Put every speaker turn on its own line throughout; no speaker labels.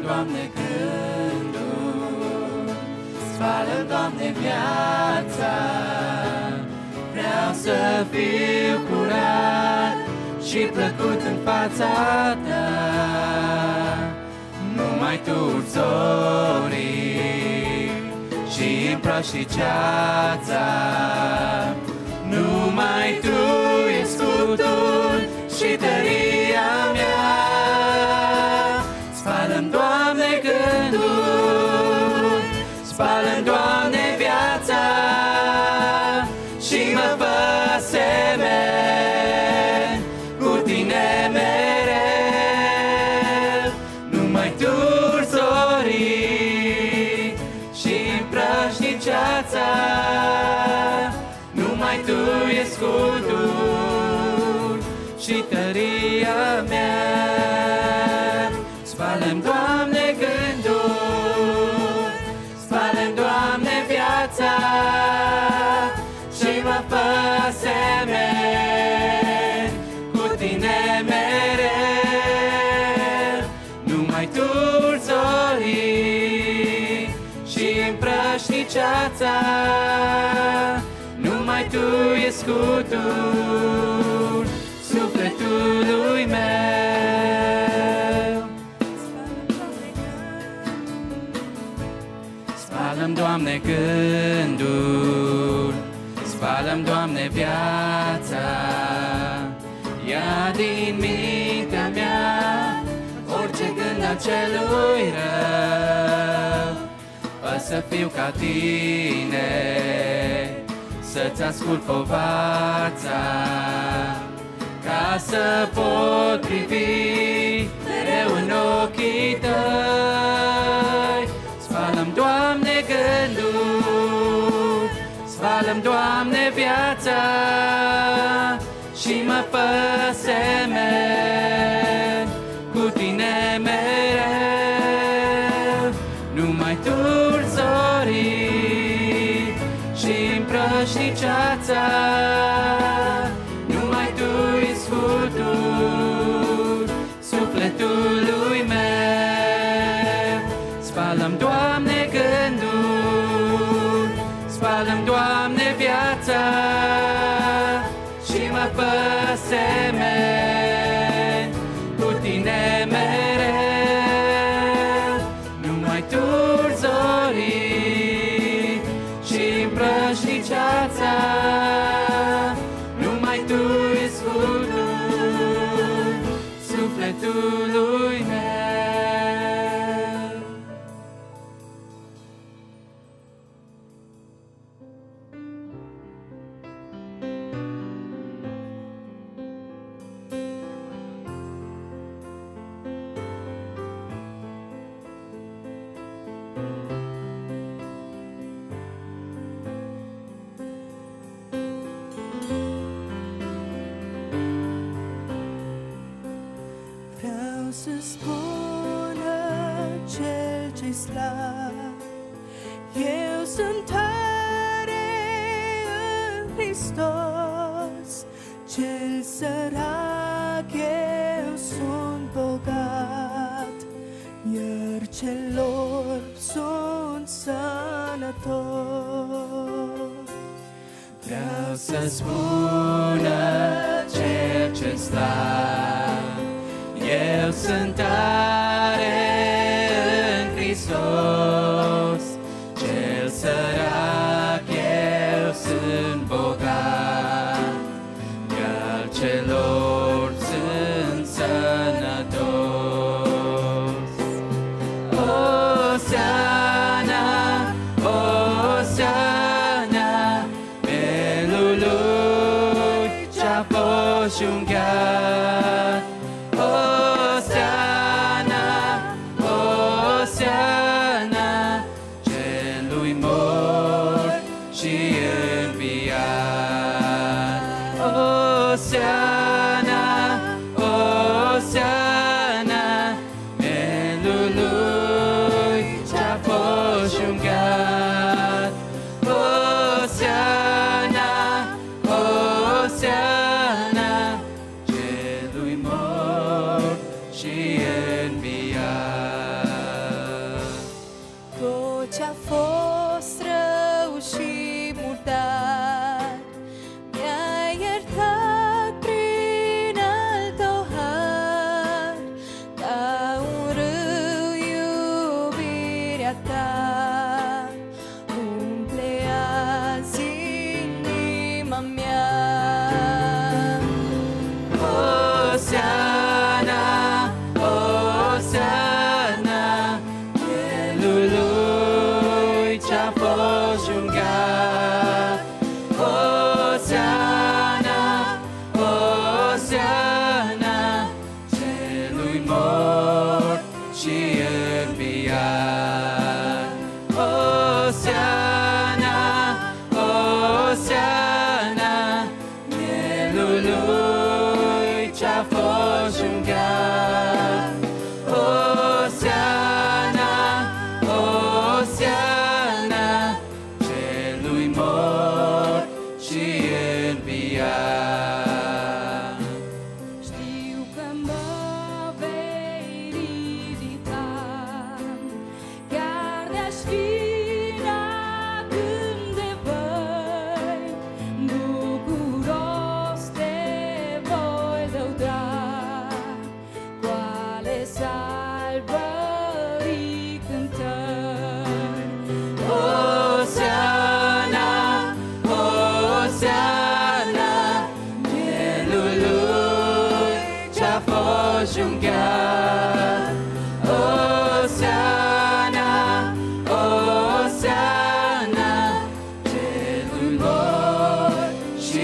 Doamne, gândul, spală-mi, Doamne, viața. Vreau să fiu curat și plăcut în fața Ta. Numai Tu urci zorii și împroaști ceața. Numai Tu ești scutul și tăria mea. Spală-mi, Doamne, gândul, spală-mi, Doamne, viața și mă fă semeni cu Tine mereu. Numai Tu urci zorii și împrăști ceața. Numai Tu ești scutul și tăria mea. Spală-mi, Doamne, gândul, spală-mi, Doamne, viața și mă fă semeni cu Tine mereu. Numai Tu urci zorii și împrăști ceața. Numai Tu ești scutul sufletului meu. Spală-mi, Doamne, gândul, spală-mi, Doamne, viața. Ia din mintea mea orice gând al celui rău. Fă să fiu ca Tine, să-ți ascult povața, ca să pot privi mereu în ochii Tăi. Spală-mi, Doamne, gândul, spală-mi, Doamne, viața și mă fă semeni cu Tine mereu. Numai Tu urci zorii și împrăști ceața. Numai Tu ești scutul sufletului meu. Spală-mi, Doamne, gândul, spală-mi, Doamne, viața și mă fă semeni cu Tine mereu. Numai Tu urci zorii și împrăști ceața. Numai Tu ești scutul sufletului meu.
Vreau să spună cel ce-i slab, eu sunt tare în Hristos. Cel sărac, eu sunt bogat, iar cel orb sunt sănătos.
Vreau să spună cel ce slab, eu sunt tare în Hristos. Cel sărac, eu sunt bogat, iar cel orb sunt sănătos. Osiana, Osiana, melului ce-a fost junghiat. Osiana, Osiana, celui mort și înviat. Osiana, Osiana, melului ce-a fost junghiat. Osiana, Osiana, celui mort și înviat. Lui ce-a fost jungat. Osiana, Osiana, celui mort și înviat.
Știu că mă vei ridica, chiar de-aș fi când de voi, bucuros te voi lăuda, cu ale salvării cântări.
Osiana, Osiana, mielul lui ce-a fost jungat. Osiana, Osiana, celui mort și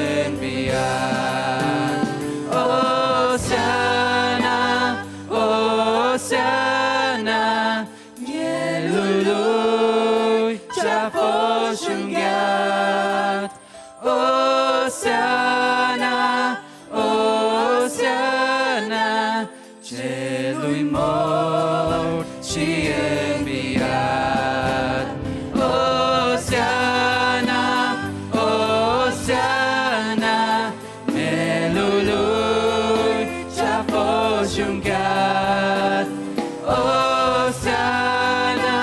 înviat. Osiana, Osiana, mielul lui ce-a fost jungat. Osiana, Osiana, celui mort și înviat. Osiana, Osiana, mielul lui ce-a fost jungat. Osiana,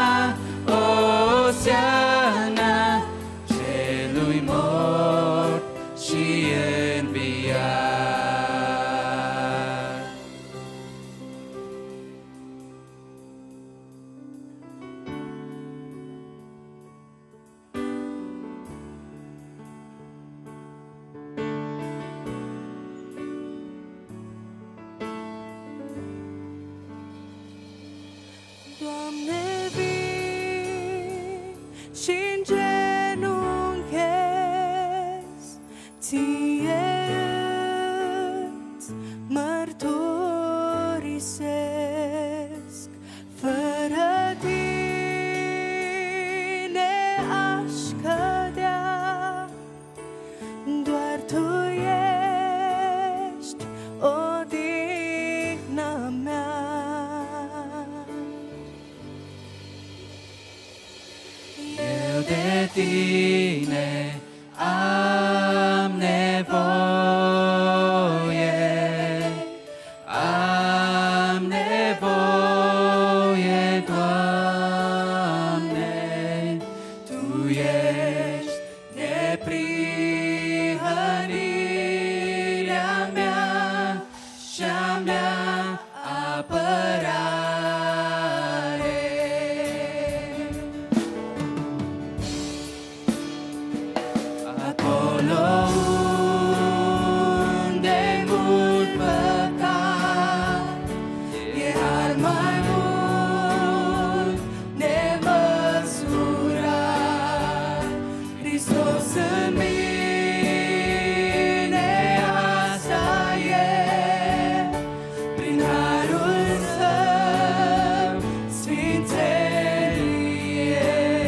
Osiana, celui mort și înviat.
Doamne, vin și-n genunchez, Ție-ți mărturisesc. Fără Tine aș cădea, doar Tu ești odihna mea.
Eu de Tine am nevoie, am nevoie, Doamne, Tu ești neprihănirea mea și-a mea apărare. Acolo unde mult păcat, e har mai mult nemăsurat. Hristos în mine, asta e, prin harul Său sfințenie.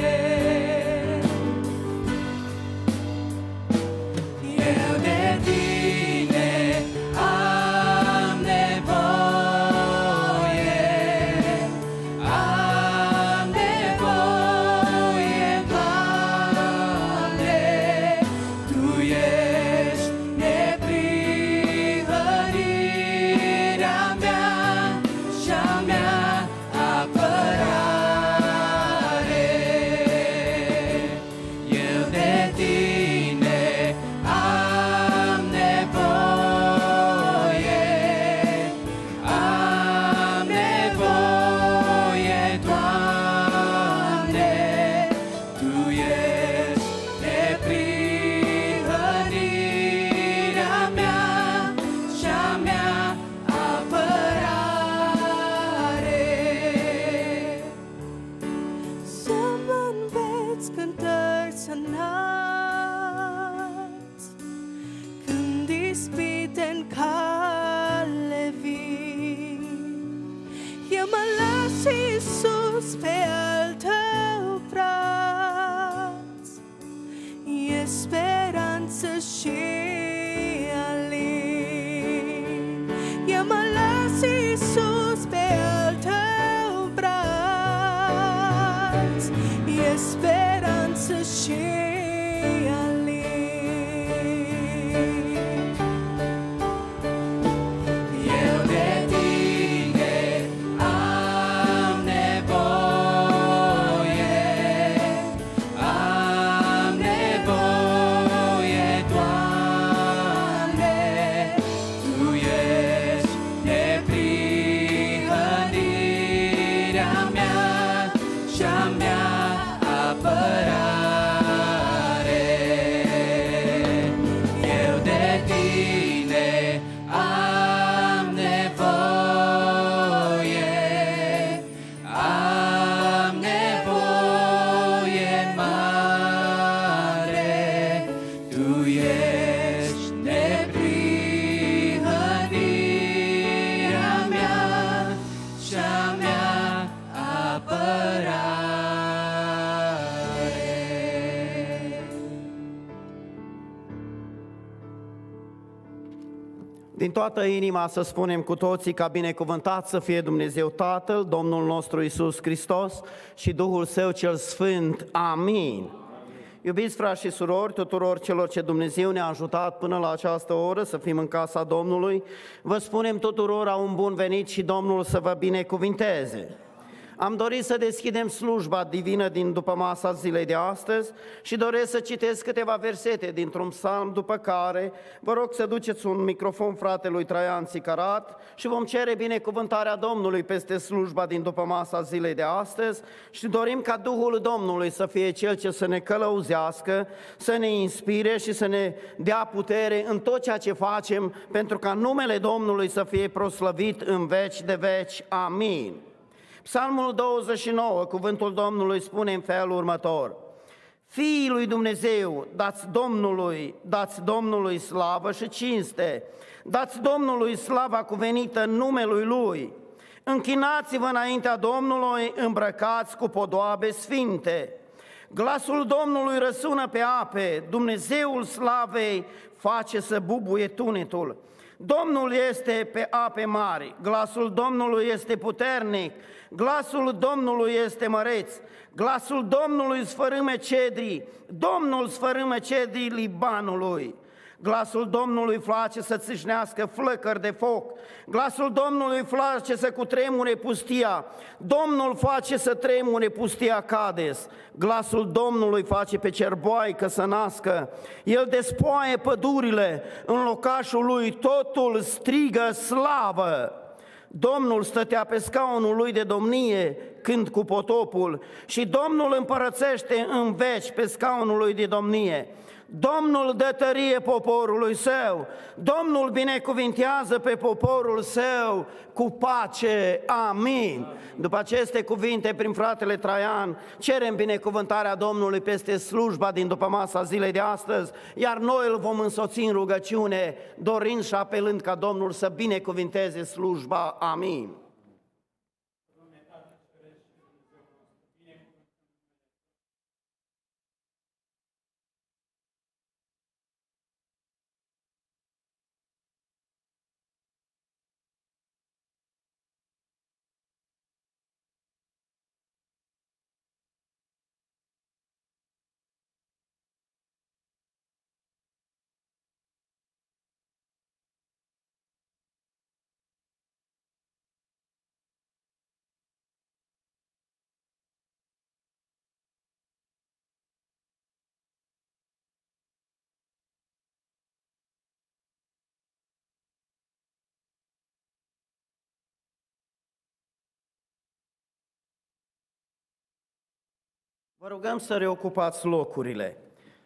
Eu de Tine am nevoie, am nevoie, Doamne, Tu ești neprihănirea mea și-a mea apărare. Eu de Tine am nevoie, am nevoie, Doamne, Tu ești neprihănirea mea și-a mea apărare.
Să mă înveți cântări să înalți, când ispite-n cale vin. Eu mă las, Iisus, pe al Tău braț, e speranță și al mă las, Iisus, pe al tău braț, e speranță și
Din toată inima să spunem cu toții ca binecuvântat să fie Dumnezeu Tatăl, Domnul nostru Iisus Hristos și Duhul Său cel Sfânt. Amin. Iubiți frați și surori, tuturor celor ce Dumnezeu ne-a ajutat până la această oră să fim în casa Domnului, vă spunem tuturora un bun venit și Domnul să vă binecuvinteze. Am dorit să deschidem slujba divină din după masa zilei de astăzi și doresc să citesc câteva versete dintr-un psalm, după care vă rog să duceți un microfon fratelui Traian Țicarat și vom cere binecuvântarea Domnului peste slujba din după masa zilei de astăzi și dorim ca Duhul Domnului să fie Cel ce să ne călăuzească, să ne inspire și să ne dea putere în tot ceea ce facem, pentru ca numele Domnului să fie proslăvit în veci de veci. Amin. Psalmul 29, cuvântul Domnului spune în felul următor: Fiii lui Dumnezeu, dați Domnului slavă și cinste, dați Domnului slava cuvenită în numelui Lui, închinați-vă înaintea Domnului, îmbrăcați cu podoabe sfinte. Glasul Domnului răsună pe ape, Dumnezeul slavei face să bubuie tunetul. Domnul este pe ape mari, glasul Domnului este puternic, glasul Domnului este măreț, glasul Domnului sfărâme cedrii, Domnul sfărâme cedrii Libanului. Glasul Domnului face să țâșnească flăcări de foc, glasul Domnului face să cutremure pustia, Domnul face să tremure pustia Cades, glasul Domnului face pe cerboaică să nască, El despoaie pădurile, în locașul Lui totul strigă slavă. Domnul stătea pe scaunul Lui de domnie când cu potopul și Domnul împărățește în veci pe scaunul Lui de domnie. Domnul dă tărie poporului Său, Domnul binecuvintează pe poporul Său cu pace. Amin. După aceste cuvinte, prin fratele Traian, cerem binecuvântarea Domnului peste slujba din după masa zilei de astăzi, iar noi îl vom însoți în rugăciune, dorind și apelând ca Domnul să binecuvinteze slujba. Amin. Vă rugăm să reocupați locurile.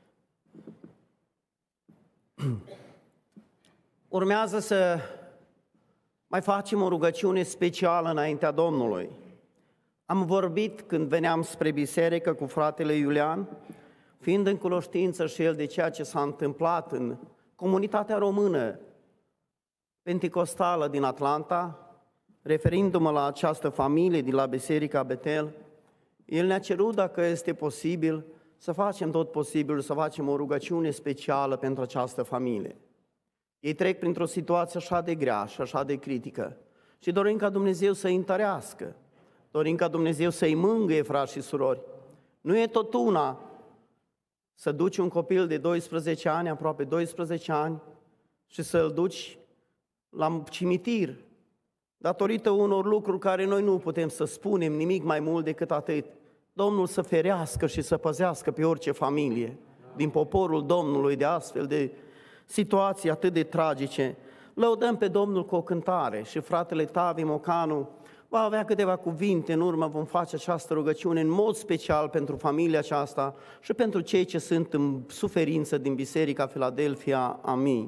Urmează să mai facem o rugăciune specială înaintea Domnului. Am vorbit când veneam spre biserică cu fratele Iulian, fiind în cunoștință și el de ceea ce s-a întâmplat în comunitatea română penticostală din Atlanta, referindu-mă la această familie din la Biserica Betel. El ne-a cerut, dacă este posibil, să facem tot posibil, să facem o rugăciune specială pentru această familie. Ei trec printr-o situație așa de grea și așa de critică și dorim ca Dumnezeu să-i întărească, dorim ca Dumnezeu să-i mângâie, frați și surori. Nu e tot una să duci un copil de 12 ani, aproape 12 ani, și să-l duci la cimitir, datorită unor lucruri care noi nu putem să spunem nimic mai mult decât atât. Domnul să ferească și să păzească pe orice familie din poporul Domnului de astfel de situații atât de tragice. Lăudăm pe Domnul cu o cântare și fratele Tavi Mocanu va avea câteva cuvinte, în urmă vom face această rugăciune în mod special pentru familia aceasta și pentru cei ce sunt în suferință din Biserica Filadelfia. Amin.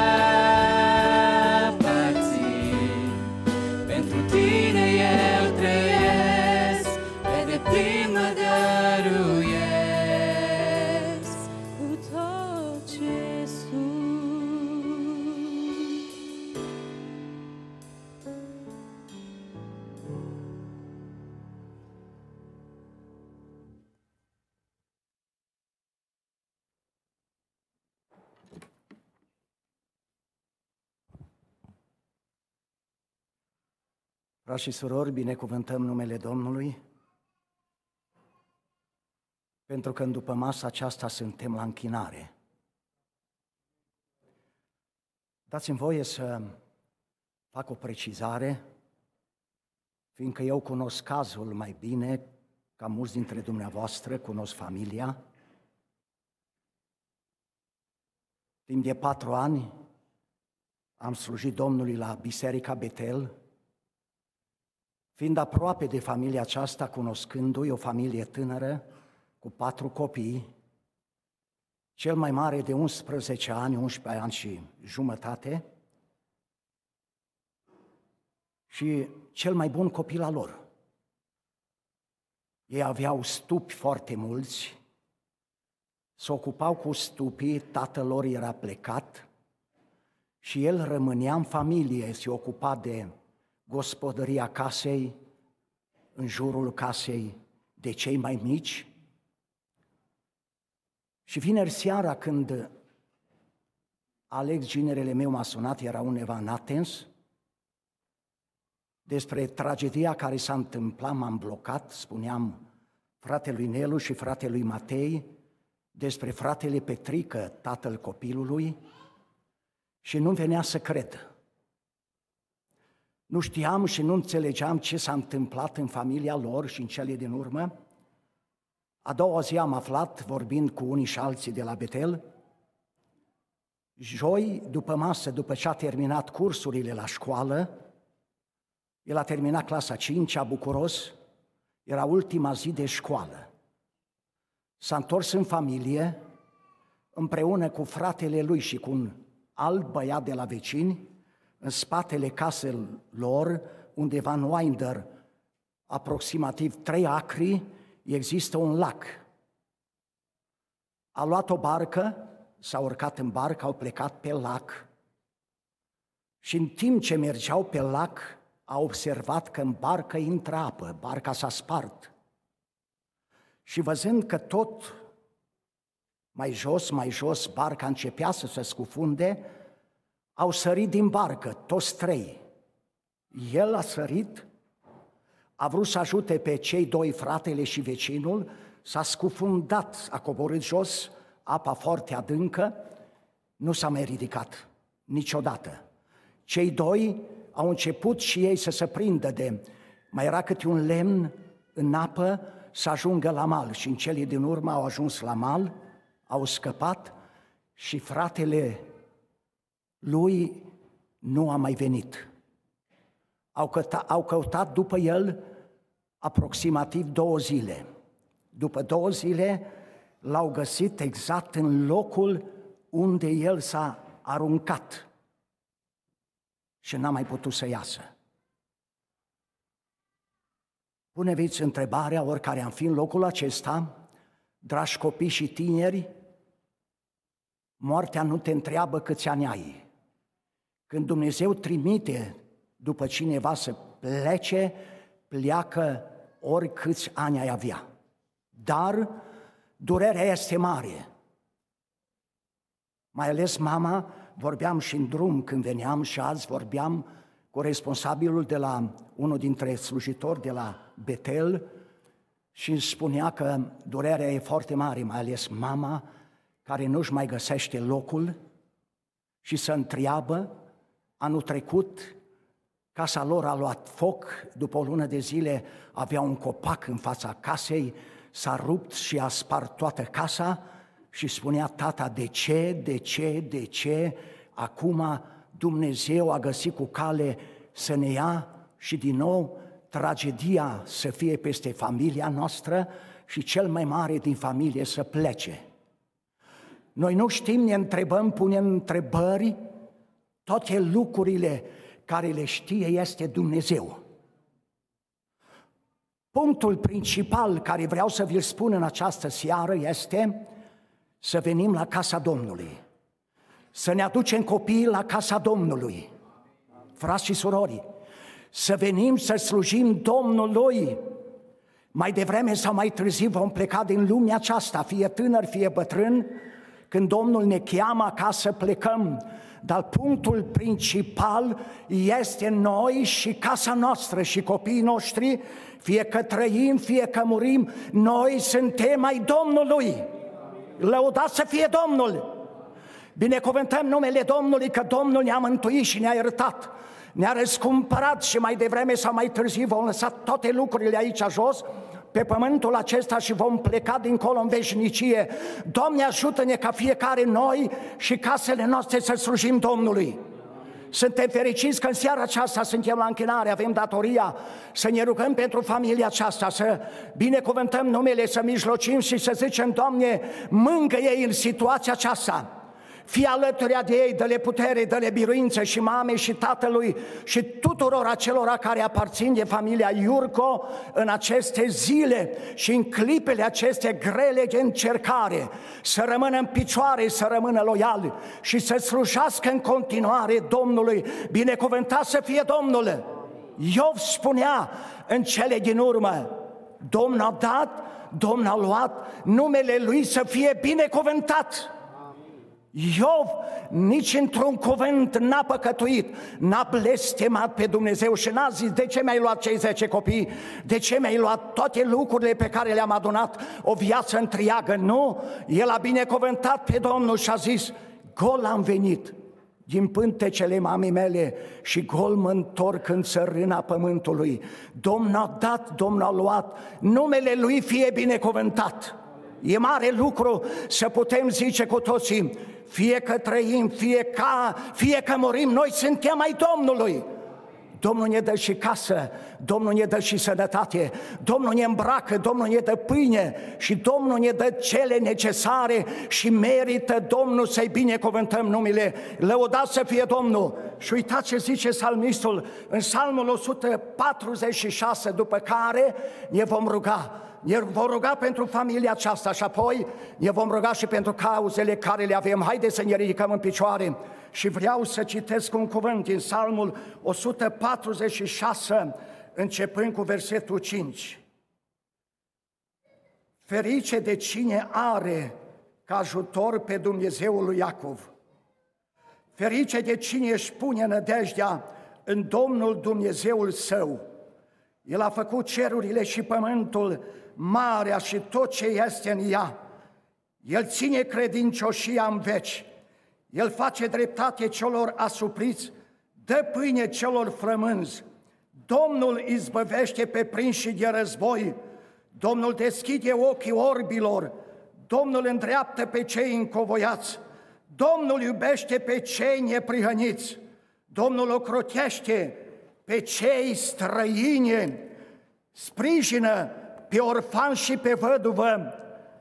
Pentru tine eu trăiesc.
Frați și surori, binecuvântăm numele Domnului, pentru că în după masa aceasta suntem la închinare. Dați-mi voie să fac o precizare, fiindcă eu cunosc cazul mai bine ca mulți dintre dumneavoastră, cunosc familia. Timp de 4 ani am slujit Domnului la Biserica Betel, fiind aproape de familia aceasta, cunoscându-i, o familie tânără, cu 4 copii, cel mai mare de 11 ani, 11 ani și jumătate, și cel mai bun copil al lor. Ei aveau stupi foarte mulți, se ocupau cu stupii, tatăl lor era plecat și el rămânea în familie, se ocupa de gospodăria casei, în jurul casei, de cei mai mici. Și vineri seara, când Alex, ginerele meu, m-a sunat, era undeva în Athens, despre tragedia care s-a întâmplat, m-am blocat, spuneam fratelui Nelu și fratelui Matei, despre fratele Petrică, tatăl copilului, și nu venea să cred. Nu știam și nu înțelegeam ce s-a întâmplat în familia lor și în cele din urmă. A doua zi am aflat, vorbind cu unii și alții de la Betel, joi, după masă, după ce a terminat cursurile la școală, el a terminat clasa 5-a, bucuros, era ultima zi de școală. S-a întors în familie, împreună cu fratele lui și cu un alt băiat de la vecini, în spatele casei lor, undeva în Winder, aproximativ 3 acri, există un lac. A luat o barcă, s-au urcat în barcă, au plecat pe lac și în timp ce mergeau pe lac, a observat că în barcă intră apă, barca s-a spart. Și văzând că tot mai jos, barca începea să se scufunde, au sărit din barcă, toți 3. El a sărit, a vrut să ajute pe cei 2, fratele și vecinul, s-a scufundat, a coborât jos, apa foarte adâncă, nu s-a mai ridicat niciodată. Cei 2 au început și ei să se prindă de, mai era câte un lemn în apă, să ajungă la mal și în cele din urmă au ajuns la mal, au scăpat și fratele lui nu a mai venit. Au căutat după el aproximativ 2 zile. După 2 zile l-au găsit exact în locul unde el s-a aruncat și n-a mai putut să iasă. Puneți întrebarea, oricare am fi în locul acesta, dragi copii și tineri, moartea nu te întreabă câți ani ai. Când Dumnezeu trimite după cineva să plece, pleacă oricâți ani ai avea. Dar durerea este mare. Mai ales mama, vorbeam și în drum când veneam și azi vorbeam cu responsabilul de la unul dintre slujitori de la Betel și îmi spunea că durerea e foarte mare, mai ales mama care nu-și mai găsește locul și se întreabă. Anul trecut casa lor a luat foc, după o lună de zile avea un copac în fața casei, s-a rupt și a spart toată casa și spunea tata, de ce? Acum Dumnezeu a găsit cu cale să ne ia și din nou tragedia să fie peste familia noastră și cel mai mare din familie să plece. Noi nu știm, ne întrebăm, punem întrebări, toate lucrurile care le știe este Dumnezeu. Punctul principal care vreau să vi-l spun în această seară este să venim la casa Domnului, să ne aducem copiii la casa Domnului, frați și surori, să venim să slujim Domnului. Mai devreme sau mai târziu vom pleca din lumea aceasta, fie tânăr, fie bătrân, când Domnul ne cheamă ca să plecăm, dar punctul principal este noi și casa noastră și copiii noștri, fie că trăim, fie că murim, noi suntem ai Domnului. Lăudat să fie Domnul! Binecuvântăm numele Domnului că Domnul ne-a mântuit și ne-a iertat, ne-a răscumpărat și mai devreme sau mai târziu vom lăsa toate lucrurile aici jos, pe pământul acesta și vom pleca dincolo în veșnicie. Doamne, ajută-ne ca fiecare noi și casele noastre să slujim Domnului. Suntem fericiți că în seara aceasta suntem la închinare, avem datoria să ne rugăm pentru familia aceasta, să binecuvântăm numele, să mijlocim și să zicem, Doamne, mângâie-i în situația aceasta. Fii alături de ei, dă-le putere, dă-le biruință și mamei și tatălui și tuturor acelora care aparțin de familia Iurco în aceste zile și în clipele aceste grele de încercare, să rămână în picioare, să rămână loiali și să slujească în continuare Domnului. Binecuvântat să fie Domnul! Iov spunea în cele din urmă, Domnul a dat, Domnul a luat, numele Lui să fie binecuvântat! Iov nici într-un cuvânt n-a păcătuit, n-a blestemat pe Dumnezeu și n-a zis, de ce mi-ai luat cei 10 copii, de ce mi-ai luat toate lucrurile pe care le-am adunat o viață întreagă. Nu, el a binecuvântat pe Domnul și a zis, gol am venit din pântecele mamei mele și gol mă întorc în țărâna pământului. Domnul a dat, Domnul a luat, numele Lui fie binecuvântat. E mare lucru să putem zice cu toții, fie că trăim, fie că murim, noi suntem ai Domnului. Domnul ne dă și casă, Domnul ne dă și sănătate, Domnul ne îmbracă, Domnul ne dă pâine și Domnul ne dă cele necesare și merită Domnul să-i binecuvântăm numele. Lăudat să fie Domnul! Și uitați ce zice psalmistul în psalmul 146, după care ne vom ruga. Ne vom ruga pentru familia aceasta și apoi ne vom ruga și pentru cauzele care le avem. Haideți să ne ridicăm în picioare și vreau să citesc un cuvânt din Psalmul 146, începând cu versetul 5. Ferice de cine are ca ajutor pe Dumnezeul lui Iacov. Ferice de cine își pune nădejdea în Domnul Dumnezeul său. El a făcut cerurile și pământul, marea și tot ce este în ea. El ține credincioșia în veci. El face dreptate celor asupriți, dă pâine celor flămânzi. Domnul izbăvește pe prinși de război. Domnul deschide ochii orbilor. Domnul îndreaptă pe cei încovoiați. Domnul iubește pe cei neprihăniți. Domnul ocrotește pe cei străini. Sprijină pe orfan și pe văduvă,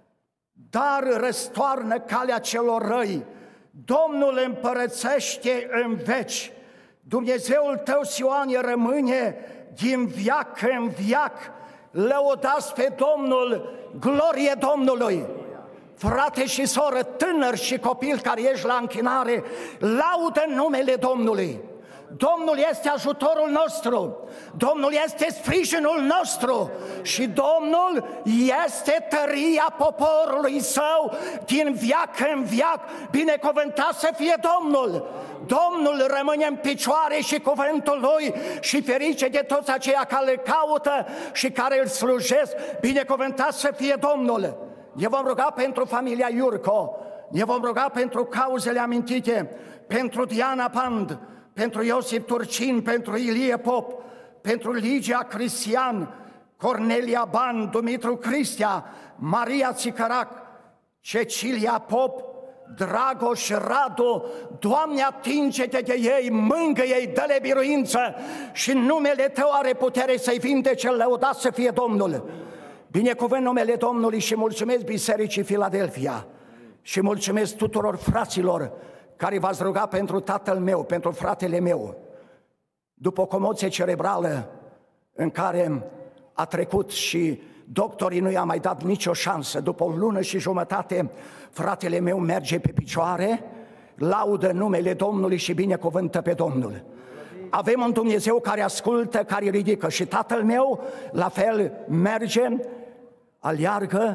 dar răstoarnă calea celor răi. Domnul împărățește în veci. Dumnezeul tău, Sioane, rămâne din veac în veac. Lăudați pe Domnul, glorie Domnului! Frate și soră, tânăr și copil care ești la închinare, laudă numele Domnului! Domnul este ajutorul nostru, Domnul este sprijinul nostru și Domnul este tăria poporului său din veac în veac. Binecuvântat să fie Domnul! Domnul rămâne în picioare și cuvântul Lui și ferice de toți aceia care îl caută și care îl slujesc. Binecuvântat să fie Domnul! Ne vom ruga pentru familia Iurco, ne vom ruga pentru cauzele amintite, pentru Diana Pand, pentru Iosif Turcin, pentru Ilie Pop, pentru Ligia Cristian, Cornelia Ban, Dumitru Cristia, Maria Țicărac, Cecilia Pop, Dragoș Radu. Doamne, atinge-te de ei, mângâie-i, dă-le biruință și numele Tău are putere să-i vindece. Lăudat să fie Domnul! Binecuvânt numele Domnului și mulțumesc Bisericii Filadelfia și mulțumesc tuturor fraților care v-ați rugat pentru tatăl meu, pentru fratele meu, după o comoție cerebrală în care a trecut și doctorii nu i-a mai dat nicio șansă. După o lună și jumătate, fratele meu merge pe picioare, laudă numele Domnului și binecuvântă pe Domnul. Avem un Dumnezeu care ascultă, care ridică și tatăl meu, la fel, merge, aleargă,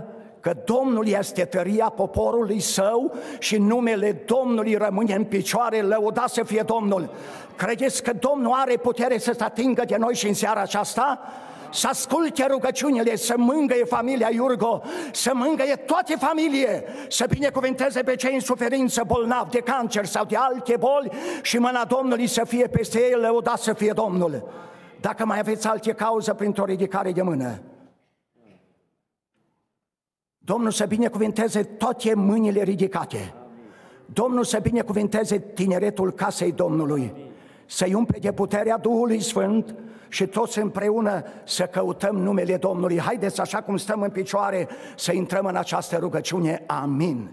că Domnul este tăria poporului său și numele Domnului rămâne în picioare, lăudat să fie Domnul. Credeți că Domnul are putere să se atingă de noi și în seara aceasta? Să asculte rugăciunile, să mângâie familia Iurgo, să mângâie toate familie, să binecuvânteze pe cei în suferință, bolnavi de cancer sau de alte boli și mâna Domnului să fie peste ei, lăudat să fie Domnul. Dacă mai aveți alte cauze printr-o ridicare de mână, Domnul să binecuvânteze toate mâinile ridicate. Domnul să binecuvânteze tineretul casei Domnului, să-i umple de puterea Duhului Sfânt și toți împreună să căutăm numele Domnului. Haideți, așa cum stăm în picioare, să intrăm în această rugăciune. Amin.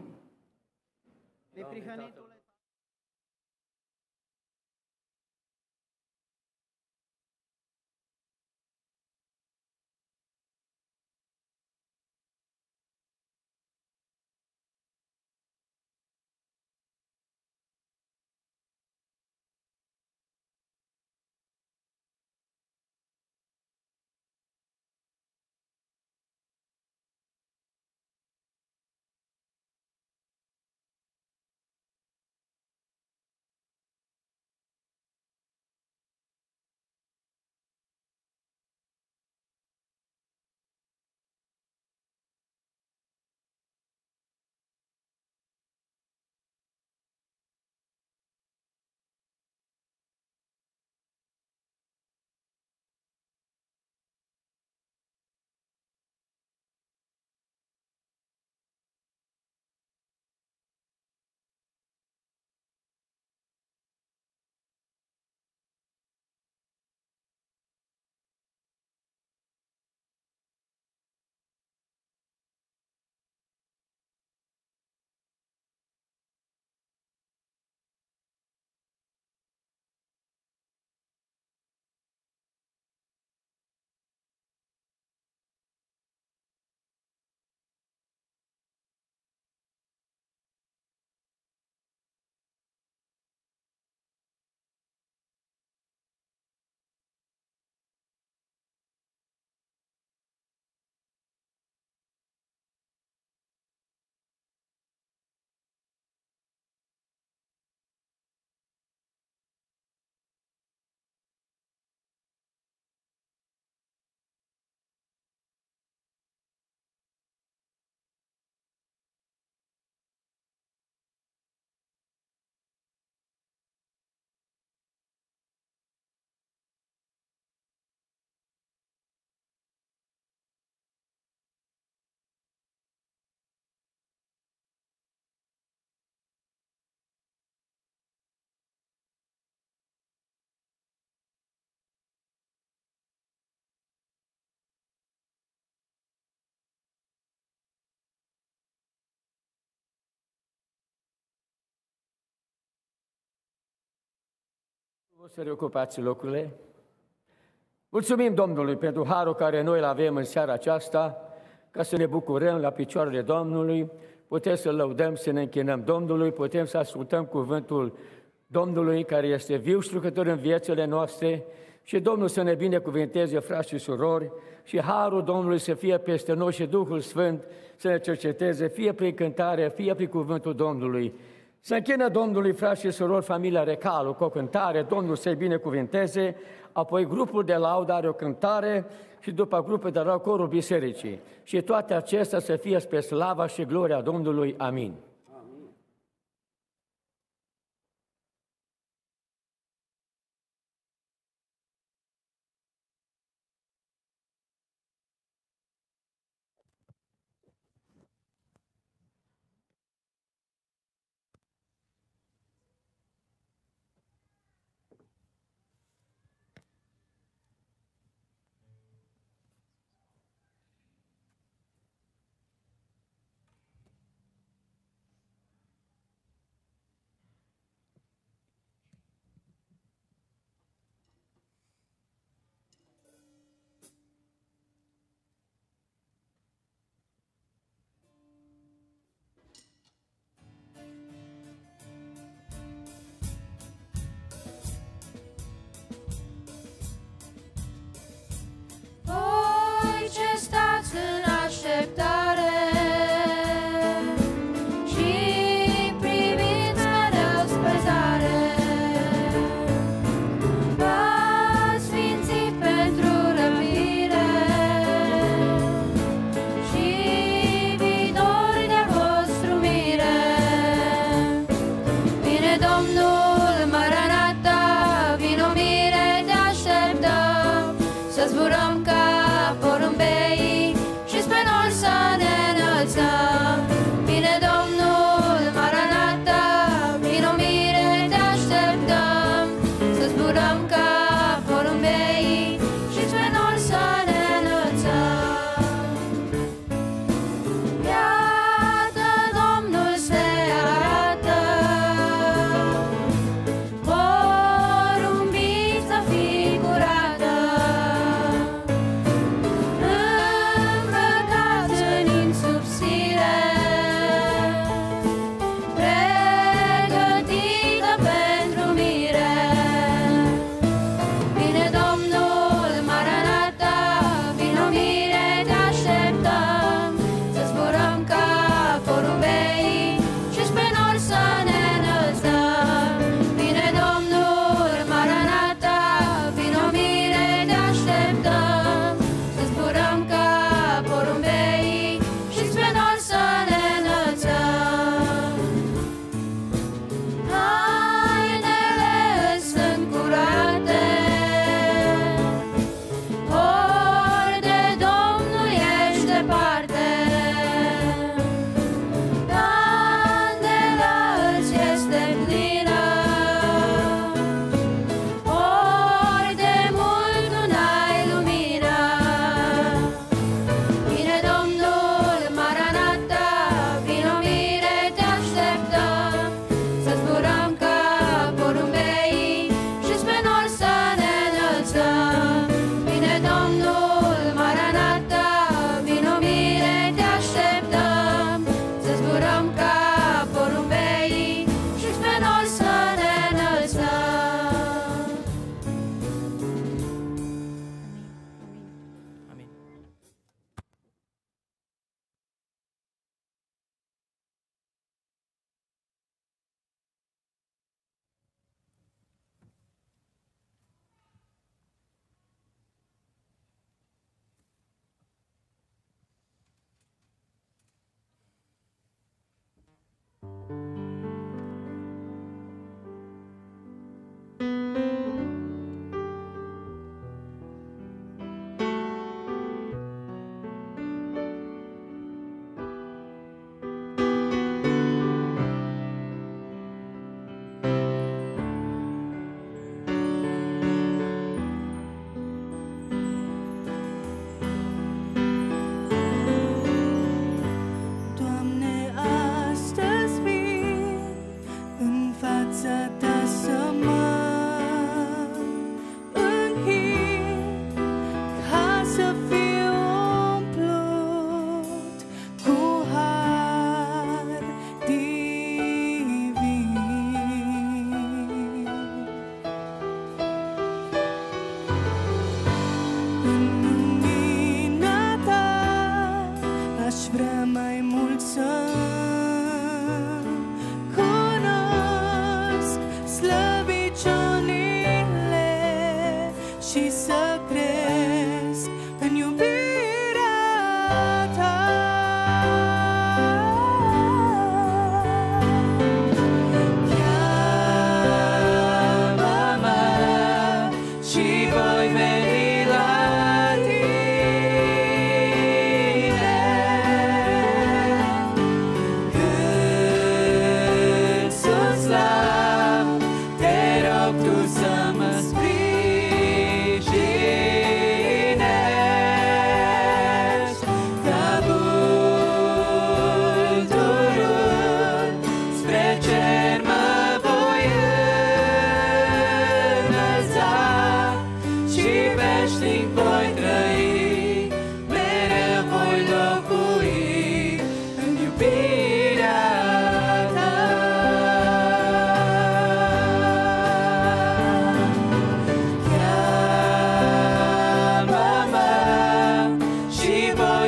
O să reocupați locurile. Mulțumim Domnului pentru harul care noi îl avem în seara aceasta, ca să ne bucurăm la picioarele Domnului, putem să lăudăm, să ne închinăm Domnului, putem să ascultăm cuvântul Domnului care este viu și lucrător în viețile noastre și Domnul să ne binecuvânteze, frați și surori, și harul Domnului să fie peste noi și Duhul Sfânt să ne cerceteze, fie prin cântare, fie prin cuvântul Domnului. Să închină Domnului, frați și surori, familia Recalu cu o cântare, Domnul să-i binecuvânteze, apoi grupul de laudă are o cântare și după grupul de laudă corul bisericii. Și toate acestea să fie spre slava și gloria Domnului. Amin.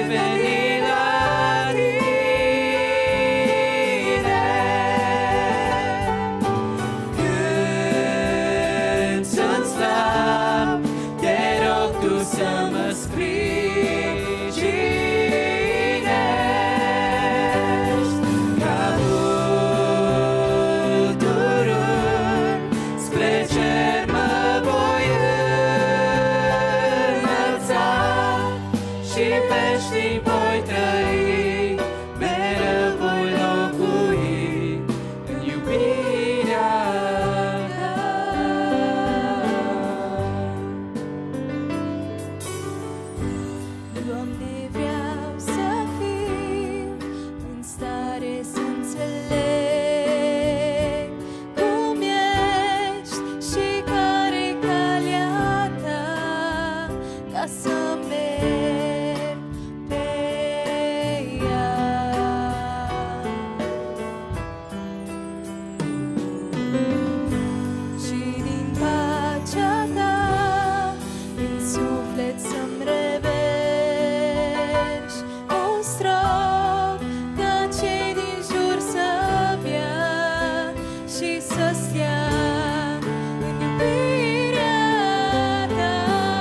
voi veni la tine. Când sunt slab, te rog tu să mă sprijinești. Ca vulturul spre cer mă voi înălța și veșnic voi trăi, mereu voi locui în iubirea ta.
Doamne, vreau să fiu în stare să înțeleg cum ești și care-i calea ta, ca să merg pe ea. Și din pacea ta, din suflet să-mi revești un strop, ca cei din jur să bea și să stea în iubirea ta.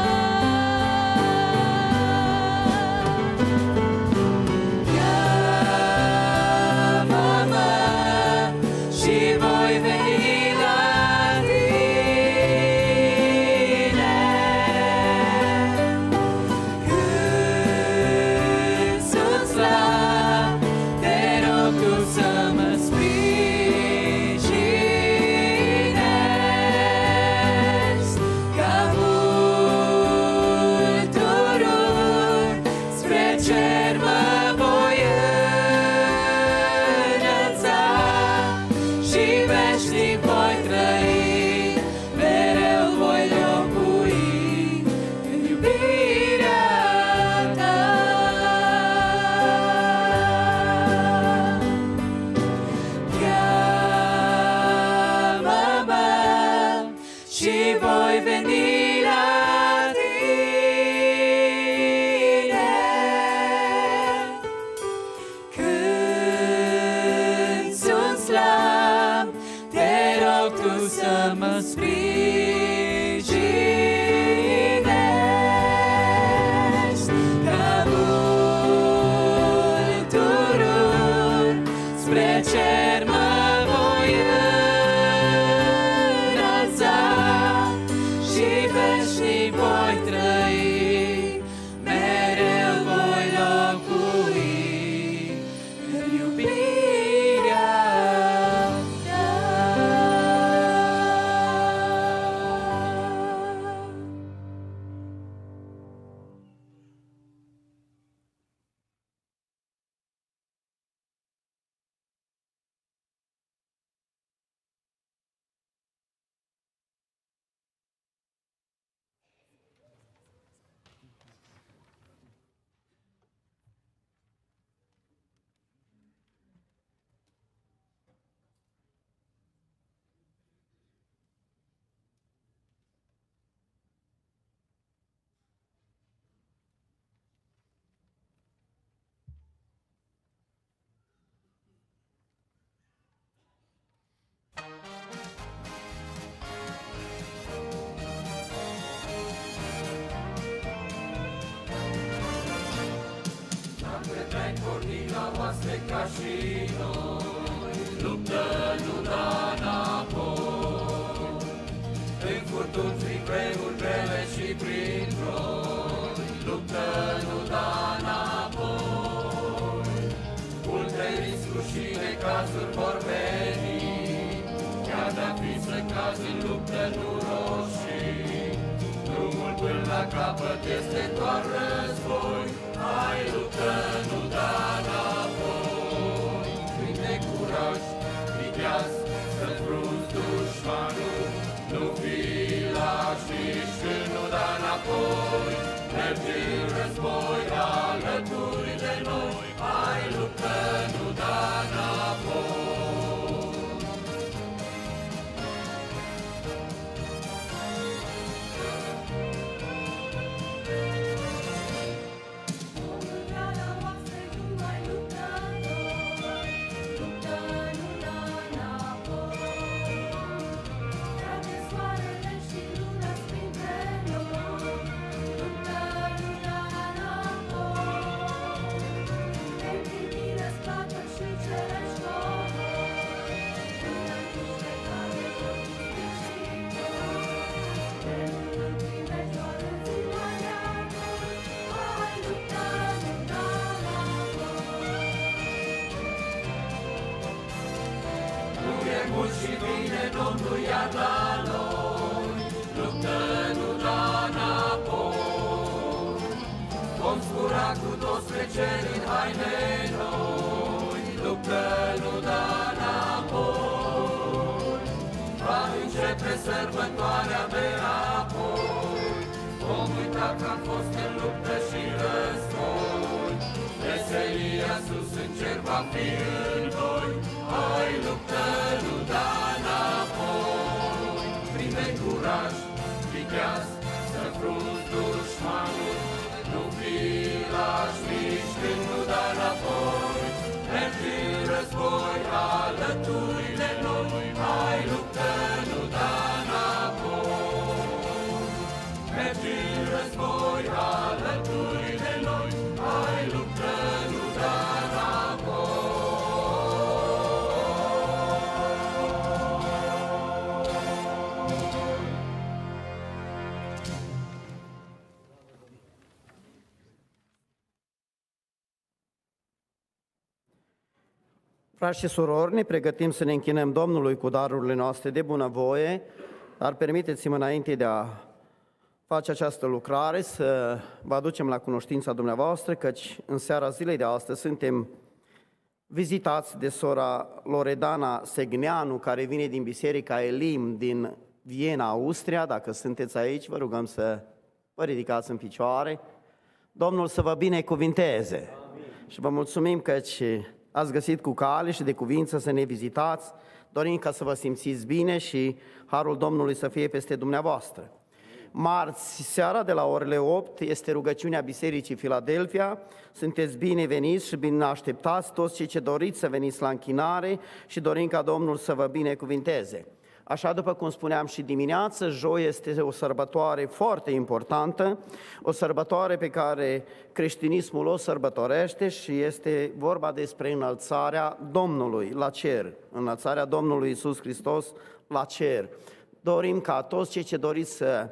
Cheamă-mă și voi veni la tine. Când sunt slab, te rog tu să mă sprijinești. Ca vulturul spre cer mă voi înălța și veșnic voi trăi, mereu voi locui în iubirea ta. Cheamă-mă și voi veni la tine. Când sunt slab, te rog tu să mă sprijinești. Ca vulturul spre cer mă voi înălța și veșnic voi trăi, mereu voi locui în iubirea ta.
Ca și noi, luptă nu da înapoi. În furtuni, prin vremuri grele și prin ploi, luptă nu da înapoi. Multe riscuri și necazuri vor veni, chiar dacă fi să cazi în luptă nu roșii. Drumul până la capăt este doar război, hai luptă nu da înapoi. Prinde curaj, viteaz, să-ți frunzi dușmanul, nu fi lași nici când nu da înapoi. Mergi în război alături de noi, hai luptă nu da înapoi. mult și vine Domnul iar la noi, luptă nu da înapoi. Vom zbura cu toți pe cer în haine noi, luptă nu da înapoi. Va începe sărbătoarea de apoi, vom uita că am fost în luptă și război. Veselia sus în cer va fi în noi, hai luptă nu da înapoi. Prinde curaj, viteaz, să frunzi dușmanul, nu fi lași nici când nu da înapoi. Mergi în război alături de noi, hai luptă nu da înapoi. Mergi în război alături de noi, hai luptă nu da înapoi.
Frați și surori, ne pregătim să ne închinăm Domnului cu darurile noastre de bunăvoie, dar permiteți-mă înainte de a face această lucrare să vă aducem la cunoștința dumneavoastră, căci în seara zilei de astăzi suntem vizitați de sora Loredana Segneanu, care vine din Biserica Elim din Viena, Austria. Dacă sunteți aici, vă rugăm să vă ridicați în picioare. Domnul să vă binecuvinteze. Amin. Și vă mulțumim căci ați găsit cu cale și de cuvință să ne vizitați. Dorim ca să vă simțiți bine și harul Domnului să fie peste dumneavoastră. Marți seara de la orele 8 este rugăciunea Bisericii Filadelfia. Sunteți bineveniți și bine așteptați toți cei ce doriți să veniți la închinare și dorim ca Domnul să vă binecuvinteze. Așa, după cum spuneam și dimineață, joi este o sărbătoare foarte importantă, o sărbătoare pe care creștinismul o sărbătorește și este vorba despre înălțarea Domnului la cer, înălțarea Domnului Iisus Hristos la cer. Dorim ca toți cei ce doriți să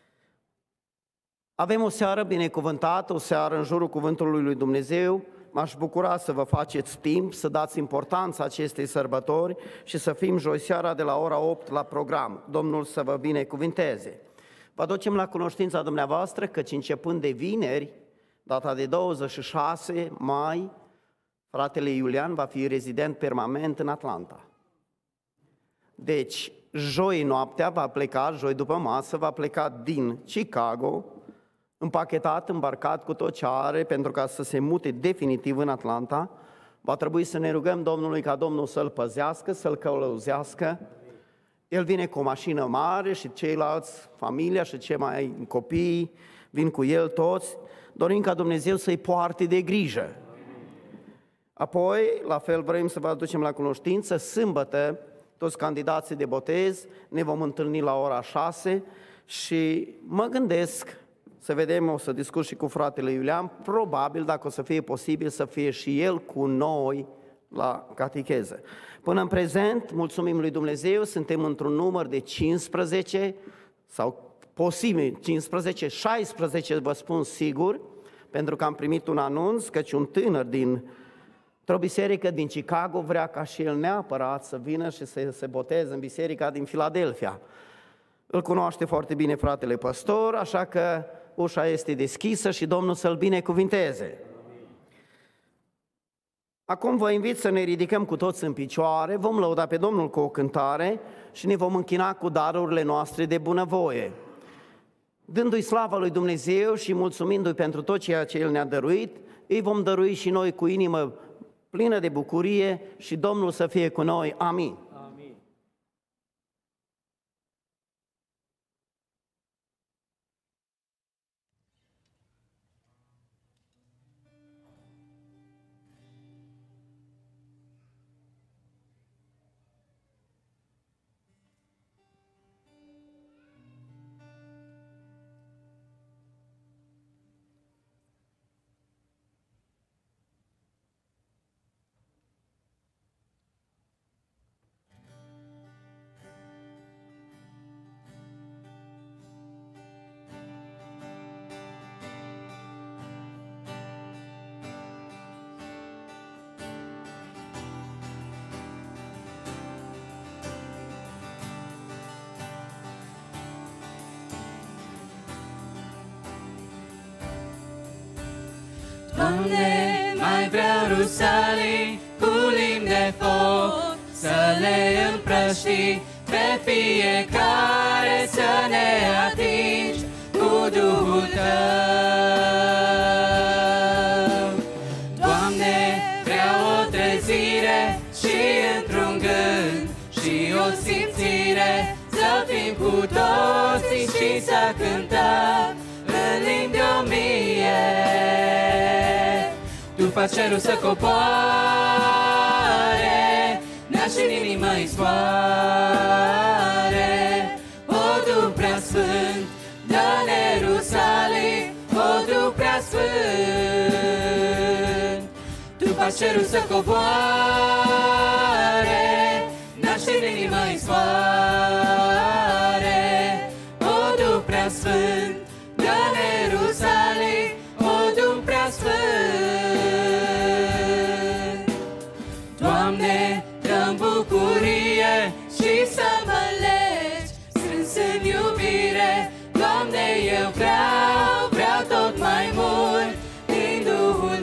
avem o seară binecuvântată, o seară în jurul cuvântului lui Dumnezeu. M-aș bucura să vă faceți timp, să dați importanța acestei sărbători și să fim joi seara de la ora 8 la program. Domnul să vă binecuvinteze. Vă aducem la cunoștința dumneavoastră căci începând de vineri, data de 26 mai, fratele Iulian va fi rezident permanent în Atlanta. Deci, joi noaptea va pleca, joi după masă, va pleca din Chicago, împachetat, îmbarcat cu tot ce are, pentru ca să se mute definitiv în Atlanta. Va trebui să ne rugăm Domnului ca Domnul să-l păzească, să-l călăuzească. El vine cu o mașină mare și ceilalți, familia și cei mai copii, vin cu el toți. Dorim ca Dumnezeu să-i poarte de grijă. Apoi, la fel vrem să vă aducem la cunoștință, sâmbătă, toți candidații de botez, ne vom întâlni la ora 6 și mă gândesc să vedem, o să discut și cu fratele Iulian, probabil, dacă o să fie posibil, să fie și el cu noi la catecheză. Până în prezent, mulțumim lui Dumnezeu, suntem într-un număr de 15, sau posibil 15, 16, vă spun sigur, pentru că am primit un anunț, căci un tânăr dintr-o biserică din Chicago vrea ca și el neapărat să vină și să se boteze în biserica din Filadelfia. Îl cunoaște foarte bine fratele păstor, așa că ușa este deschisă și Domnul să-l binecuvinteze. Acum vă invit să ne ridicăm cu toți în picioare, vom lăuda pe Domnul cu o cântare și ne vom închina cu darurile noastre de bunăvoie. Dându-i slavă lui Dumnezeu și mulțumindu-i pentru tot ceea ce El ne-a dăruit, îi vom dărui și noi cu inimă plină de bucurie și Domnul să fie cu noi. Amin.
Doamne, mai vreau Rusalii cu limbi de foc, să le împrăști pe fiecare, să ne atingi cu Duhul Tău. Doamne, vreau o trezire și într-un gând și o simțire, să fim cu toții și să cântăm în limbi de 1000. Tu faci cerul să coboare, ne-a și în inimă izvoare. O Duh preasfânt, dă-ne Rusalii, o Duh preasfânt. Tu faci cerul să coboare, ne-a și în inimă izvoare. O Duh preasfânt, dă-ne Rusalii, o Duh preasfânt. Doamne, dă-mi bucurie și să mă legi strâns în iubire. Doamne, eu vreau tot mai mult din Duhul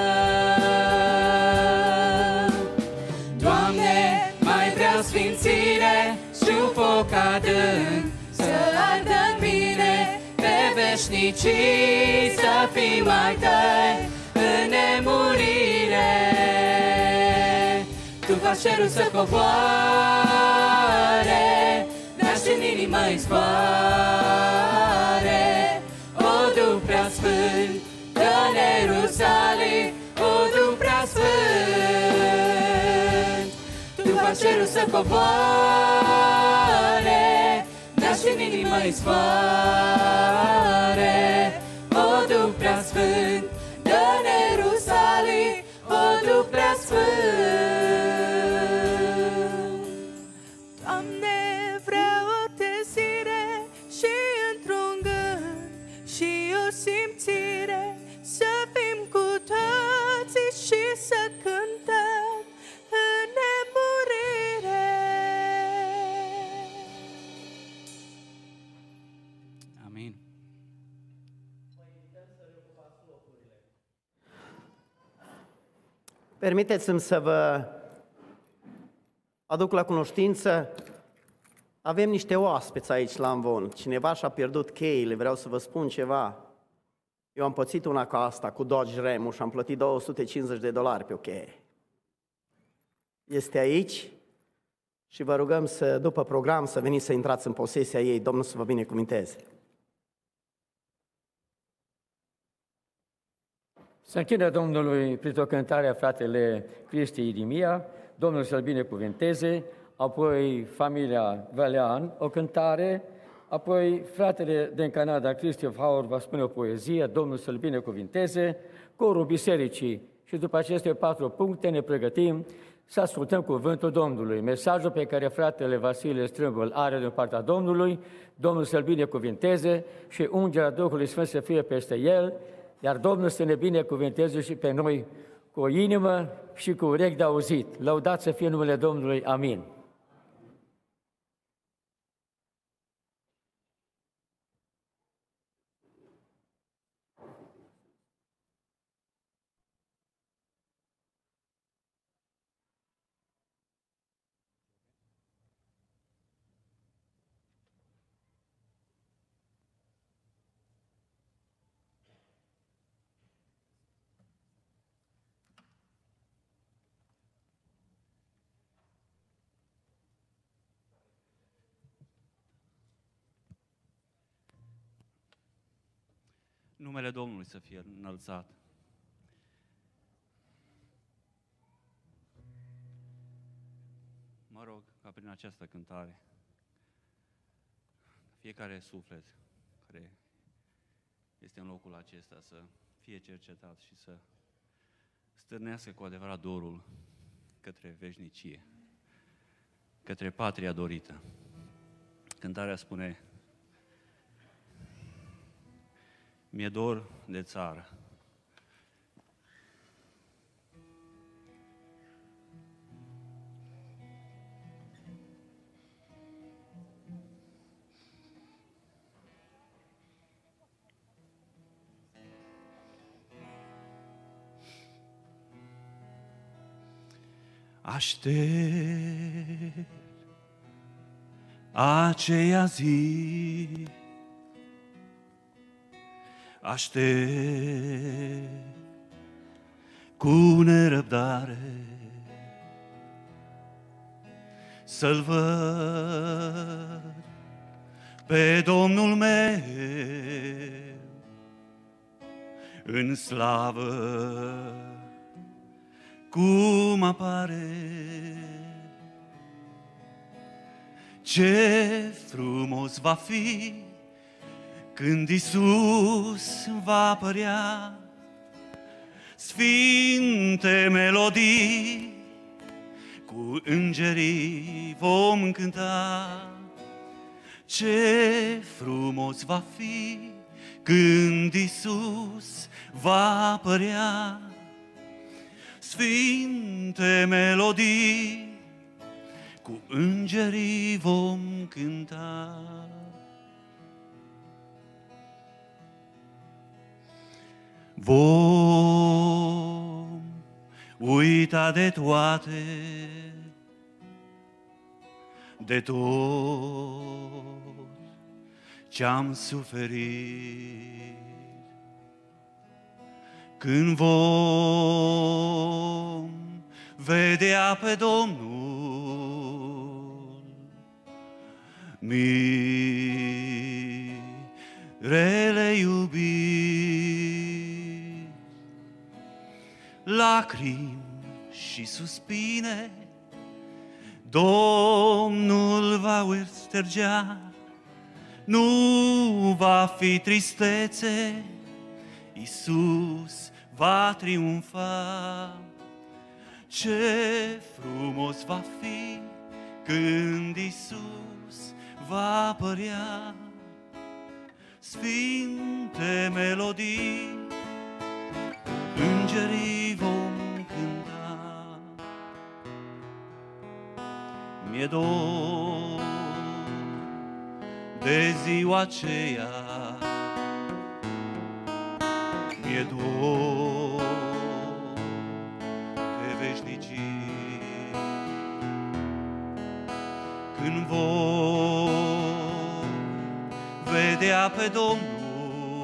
Tău. Doamne, mai vreau sfințire și un foc adânc să ardă în mine, pe veșnicii să fim ai Tăi în nemurire. Tu faci cerul să coboare, ne-a și în inimă izvoare. O Duh preasfânt, dă-ne Rusalii, o Duh preasfânt. Tu faci cerul să coboare, ne-a și în inimă izvoare. O Duh preasfânt, dă-ne Rusalii, o Duh preasfânt. Doamne, vreau o trezire și într-un gând și o simțire, să fim cu toții și să cântăm în nemurire.
Amin.
Permiteți-mi să vă aduc la cunoștință, avem niște oaspeți aici la Amvon. Cineva și-a pierdut cheile, vreau să vă spun ceva. Eu am pățit una ca asta, cu Dodge Ram și am plătit $250 pe o cheie. Este aici și vă rugăm să, după program, să veniți să intrați în posesia ei. Domnul să vă binecuvinteze.
Să închină Domnului printr-o cântare a fratele Cristi Irimia, Domnul să-l binecuvinteze, apoi familia Valean, o cântare, apoi fratele din Canada, Christoph Hauer, va spune o poezie, Domnul să-l binecuvinteze, corul bisericii. Și după aceste 4 puncte ne pregătim să ascultăm cuvântul Domnului. Mesajul pe care fratele Vasile Strâmbăl are din partea Domnului, Domnul să-l binecuvinteze și ungerea Duhului Sfânt să fie peste el, iar Domnul să ne binecuvinteze și pe noi cu o inimă și cu urechi de auzit. Lăudați să fie numele Domnului. Amin.
Numele Domnului să fie înălțat. Mă rog ca prin această cântare fiecare suflet care este în locul acesta să fie cercetat și să stârnească cu adevărat dorul către veșnicie, către patria dorită. Cântarea spune: mi-e dor de țară.
Aștept aceea zi, aștept cu nerăbdare să-L văd pe Domnul meu în slavă, cum apare. Ce frumos va fi când Iisus va apărea, sfinte melodii cu îngerii vom cânta. Ce frumos va fi când Iisus va apărea, sfinte melodii cu îngerii vom cânta. Vom uita de toate, de tot ce-am suferit, când vom vedea pe Domnul, mirele iubit. Lacrimi și suspine Domnul va ștergea, nu va fi tristețe, Iisus va triumfa. Ce frumos va fi când Iisus va apărea, sfinte melodii, îngerii vom cânta. Mi-e dor de ziua aceea, mi-e dor de veșnicii, când vom vedea pe Domnul,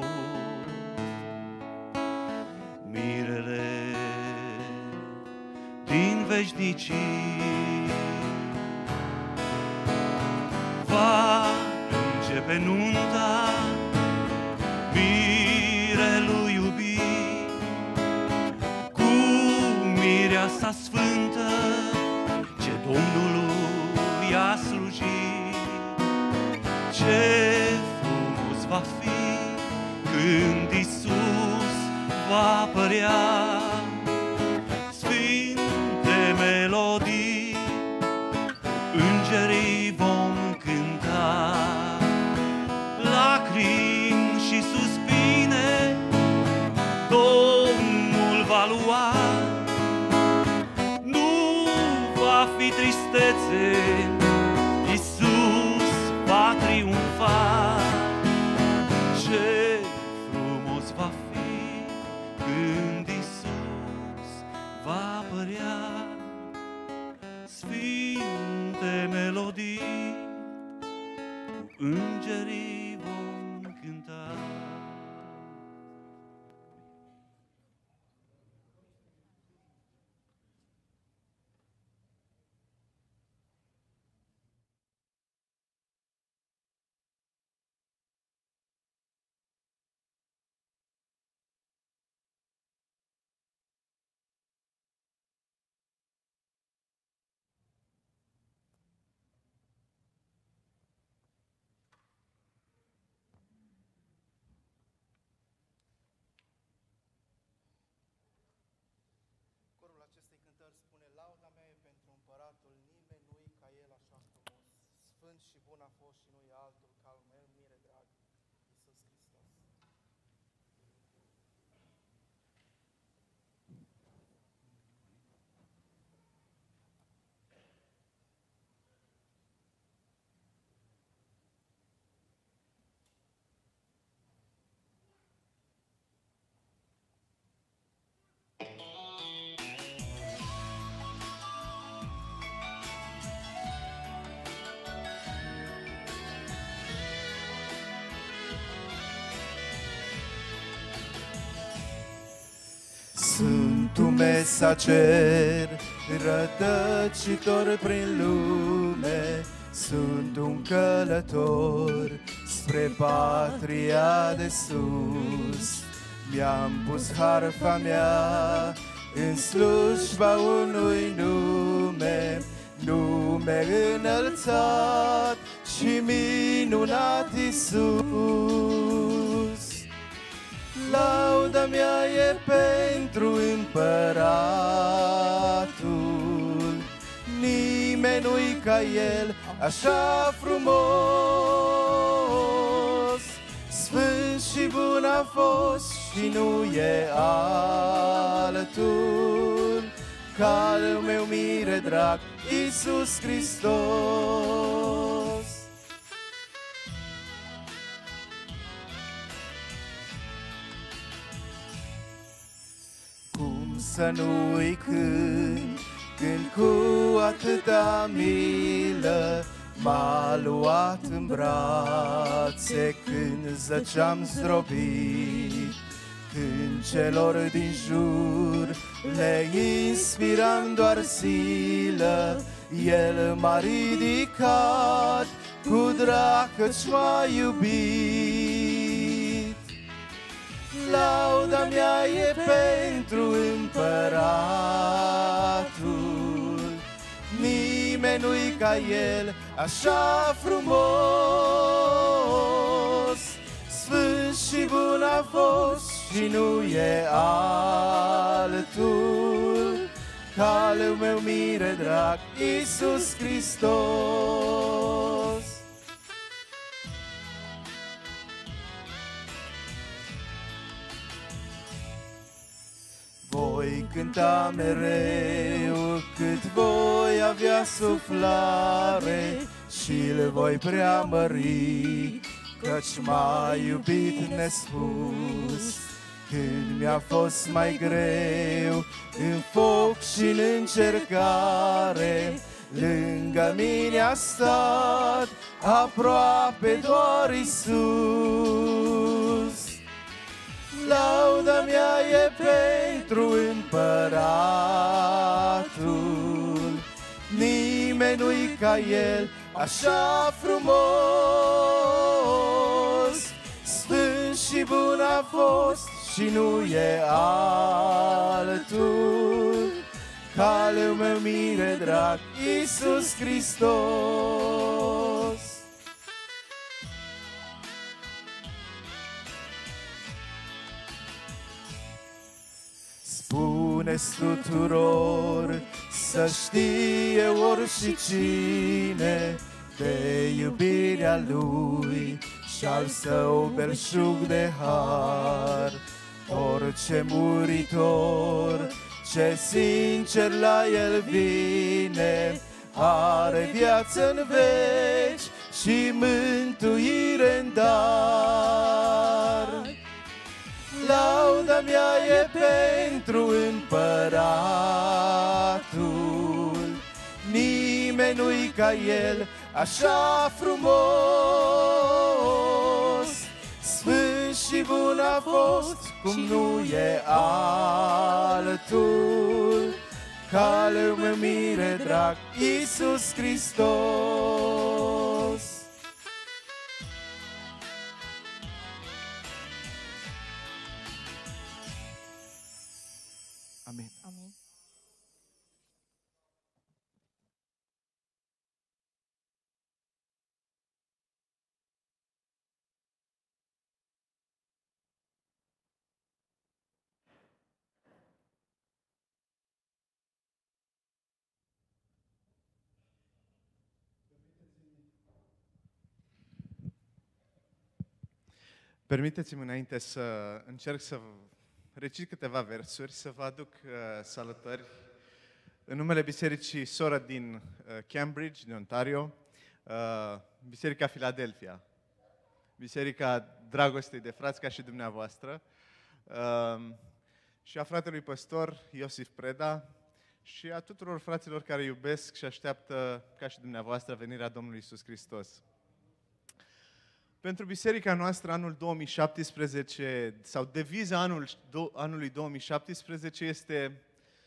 mirele din veșnicii. Va începe nunta mirelui iubit, cu mireasa sfântă ce Domnului a slujit. Ce frumos va fi când Iisus va apărea, sfinte melodii, îngerii vom cânta. Lacrimi și suspine Domnul va lua, nu va fi tristețe, Iisus va triumfa. Ce frumos va fi când Iisus va apărea, sfinte melodii cu îngerii vom cânta.
Acestei cântări spune: lauda mea e pentru împăratul, nimeni nu-i ca el așa frumos. Sfânt și bun a fost și nu-i altul ca al meu mire drag, Iisus Hristos.
nume sa cer, rătăcitor prin lume, sunt un călător spre patria de sus. Mi-am pus harfa mea în slujba unui nume, nume înălțat și minunat Iisus. Lauda mea e pentru împăratul, nimeni nu-i ca el așa frumos. Sfânt și bun a fost și nu e altul, ca al meu mire drag, Iisus Hristos. Cum să nu-i cânt, când cu atâta milă m-a luat în brațe, când zăceam zdrobit, când celor din jur le inspiram doar silă, El m-a ridicat cu drag căci m-a iubit. Lauda mea e pentru împăratul, nimeni nu-i ca el așa frumos. Sfânt și bun a fost și nu e altul, ca al meu mire drag, Iisus Hristos. Voi cânta mereu cât voi avea suflare și-l voi preamări, căci m-a iubit nespus. Când mi-a fost mai greu în foc și în încercare, lângă mine a stat aproape doar Iisus. Lauda mea e pentru împăratul, nimeni nu-i ca el așa frumos. Sfânt și bun a fost și nu e altul, ca al meu mire drag, Iisus Hristos. Spune-ți tuturor să știe oricine de iubirea Lui și-al său belșug de har. Orice muritor ce sincer la El vine, are viață în veci și mântuire în dar. Lauda mea e pentru împăratul, nimeni nu-i ca el așa frumos. Sfânt și bun a fost, cum nu e altul, ca al meu mire drag, Iisus Hristos. Amin.
Amin.
Permiteți-mi înainte să încerc să recit câteva versuri, să vă aduc salutări în numele Bisericii Soră din Cambridge, din Ontario, Biserica Philadelphia, Biserica Dragostei de Frați ca și dumneavoastră, și a fratelui păstor Iosif Preda și a tuturor fraților care iubesc și așteaptă ca și dumneavoastră venirea Domnului Iisus Hristos. Pentru biserica noastră, anul 2017, sau deviza anului 2017 este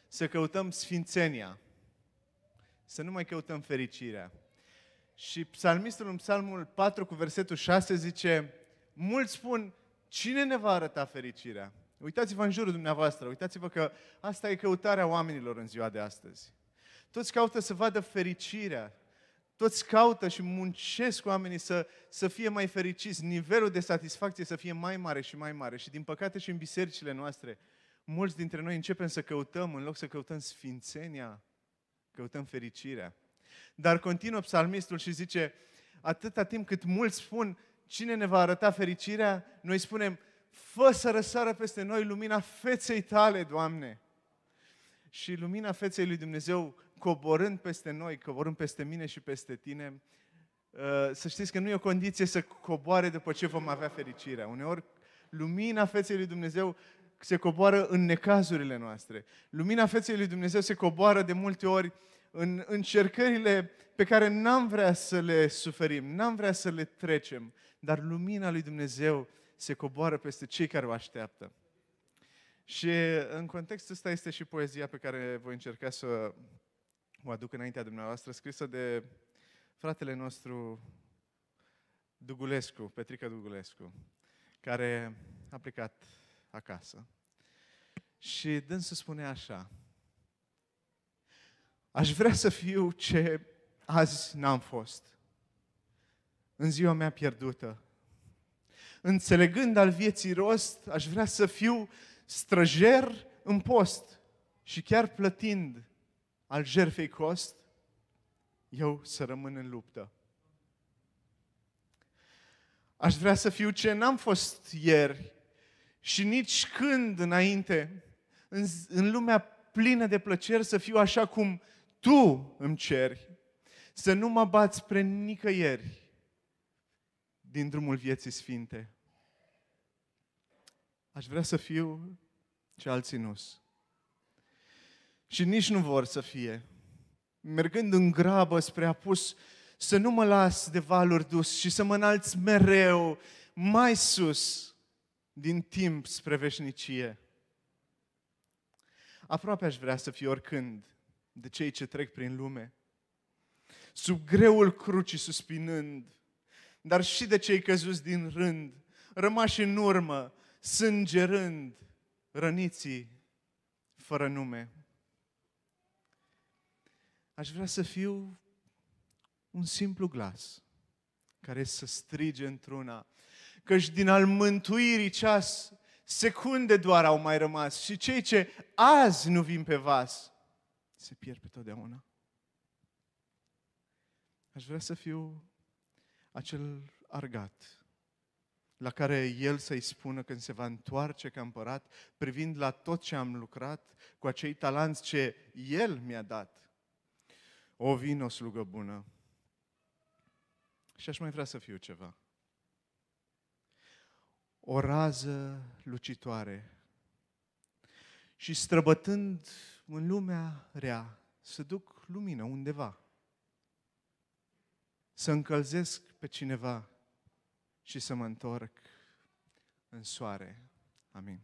să căutăm sfințenia, să nu mai căutăm fericirea. Și psalmistul în Psalmul 4 cu versetul 6 zice, mulți spun, cine ne va arăta fericirea? Uitați-vă în jurul dumneavoastră, uitați-vă că asta e căutarea oamenilor în ziua de astăzi. Toți caută să vadă fericirea, toți caută și muncesc oamenii să fie mai fericiți, nivelul de satisfacție să fie mai mare și mai mare. Și din păcate și în bisericile noastre, mulți dintre noi începem să căutăm, în loc să căutăm sfințenia, căutăm fericirea. Dar continuă psalmistul și zice, atâta timp cât mulți spun, cine ne va arăta fericirea, noi spunem, fă să răsară peste noi lumina feței tale, Doamne. Și lumina feței lui Dumnezeu coborând peste noi, coborând peste mine și peste tine, să știți că nu e o condiție să coboare după ce vom avea fericirea. Uneori, lumina feței lui Dumnezeu se coboară în necazurile noastre. Lumina feței lui Dumnezeu se coboară de multe ori în încercările pe care n-am vrea să le suferim, n-am vrea să le trecem, dar lumina lui Dumnezeu se coboară peste cei care o așteaptă. Și în contextul ăsta este și poezia pe care voi încerca să o aduc înaintea dumneavoastră, scrisă de fratele nostru Dugulescu, Petrică Dugulescu, care a plecat acasă. Și dânsul spune așa, aș vrea să fiu ce azi n-am fost, în ziua mea pierdută. Înțelegând al vieții rost, aș vrea să fiu străjer în post și chiar plătind al jertfei cost, eu să rămân în luptă. Aș vrea să fiu ce n-am fost ieri și nici când înainte, în lumea plină de plăceri, să fiu așa cum Tu îmi ceri, să nu mă bați spre nicăieri din drumul vieții sfinte. Aș vrea să fiu ce alții nu-s. Și nici nu vor să fie. Mergând în grabă spre apus, să nu mă las de valuri dus și să mă înalți mereu mai sus din timp spre veșnicie. Aproape aș vrea să fiu oricând de cei ce trec prin lume, sub greul crucii suspinând, dar și de cei căzuți din rând, rămași în urmă, sângerând, răniții fără nume. Aș vrea să fiu un simplu glas care să strige într-una, căci din al mântuirii ceas secunde doar au mai rămas și cei ce azi nu vin pe vas se pierd pe totdeauna. Aș vrea să fiu acel argat la care El să-i spună când se va întoarce ca împărat, privind la tot ce am lucrat, cu acei talanți ce El mi-a dat. O, vino, slugă bună. Și aș mai vrea să fiu ceva. O rază lucitoare și străbătând în lumea rea, să duc lumină undeva, să încălzesc pe cineva și să mă întorc în soare. Amin.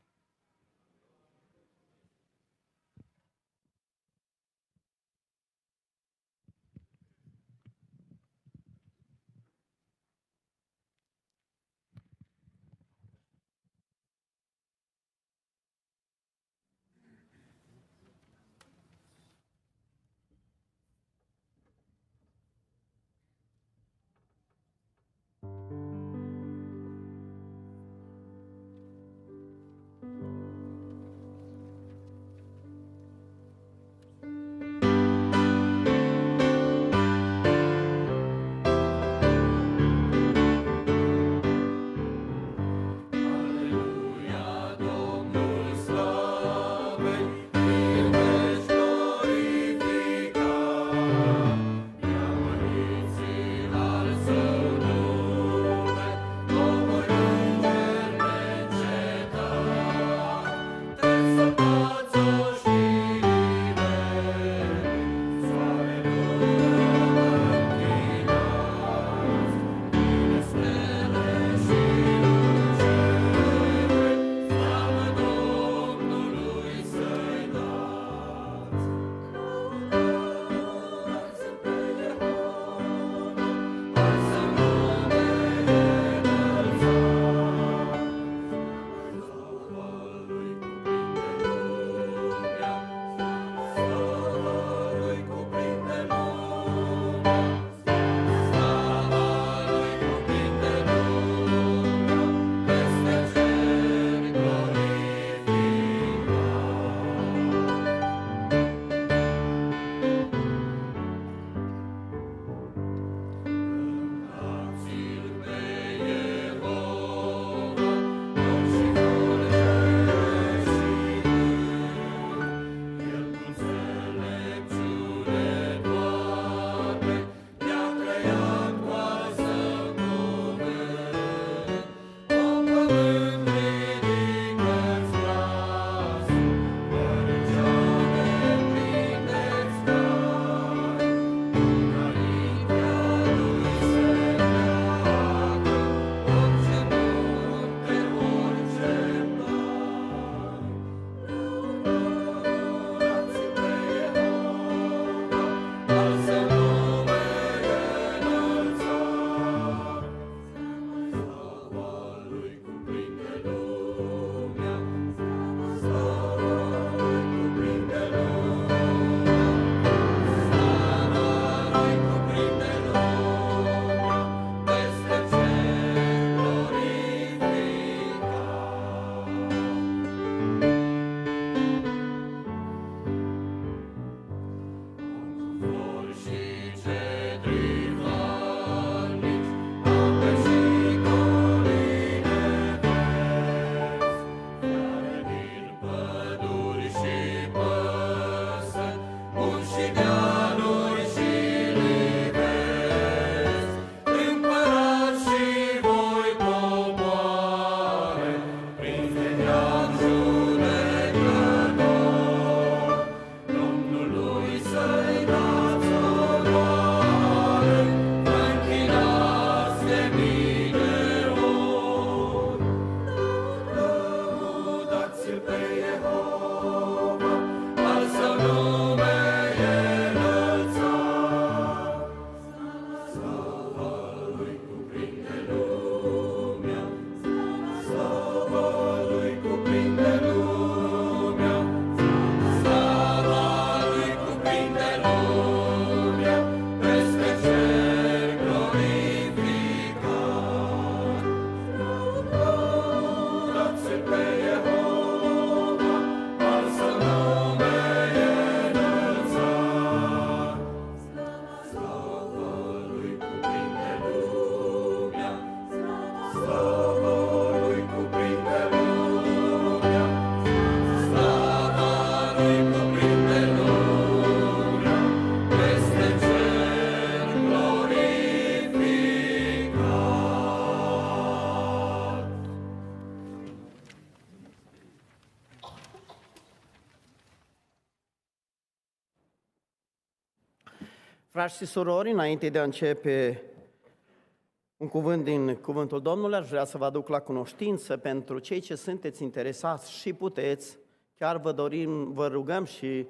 Frați și surori, înainte de a începe un cuvânt din Cuvântul Domnului, aș vrea să vă aduc la cunoștință pentru cei ce sunteți interesați și puteți, chiar vă rugăm și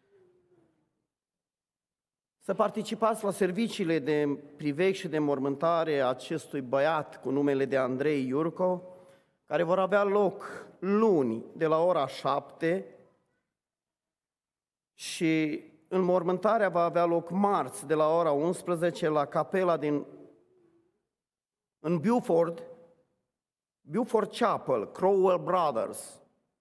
să participați la serviciile de priveg și de mormântare a acestui băiat cu numele de Andrei Iurco, care vor avea loc luni de la ora 7 și înmormântarea va avea loc marți de la ora 11 la capela în Beaufort Chapel, Crowell Brothers,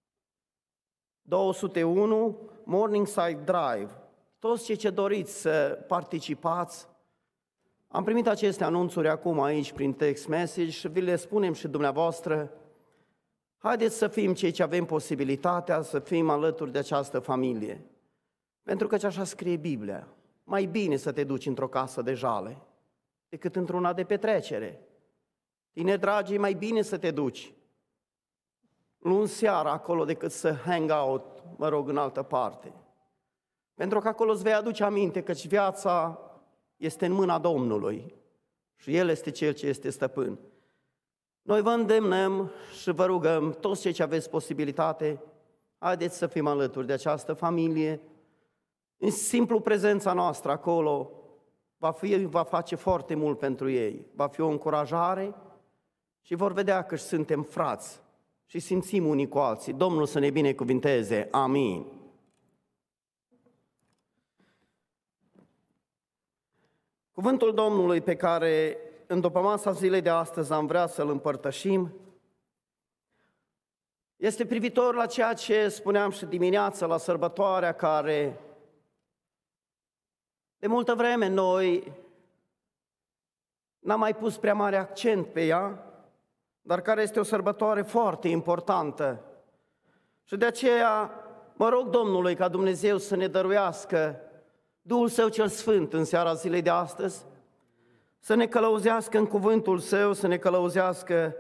201 Morningside Drive. Toți cei ce doriți să participați, am primit aceste anunțuri acum aici prin text message și vi le spunem și dumneavoastră. Haideți să fim cei ce avem posibilitatea să fim alături de această familie. Pentru că așa scrie Biblia, mai bine să te duci într-o casă de jale decât într-una de petrecere. Tine, dragii, mai bine să te duci luni seara acolo decât să hang out, în altă parte. Pentru că acolo îți vei aduce aminte că viața este în mâna Domnului și El este Cel ce este stăpân. Noi vă îndemnăm și vă rugăm, toți cei ce aveți posibilitate, haideți să fim alături de această familie. În simplu prezența noastră acolo va face foarte mult pentru ei. Va fi o încurajare și vor vedea că suntem frați și simțim unii cu alții. Domnul să ne binecuvinteze. Amin. Cuvântul Domnului pe care în dupămasa zilei de astăzi am vrea să-l împărtășim este privitor la ceea ce spuneam și dimineața la sărbătoarea care de multă vreme noi n-am mai pus prea mare accent pe ea, dar care este o sărbătoare foarte importantă. Și de aceea mă rog Domnului ca Dumnezeu să ne dăruiască Duhul Său cel Sfânt în seara zilei de astăzi, să ne călăuzească în cuvântul Său, să ne călăuzească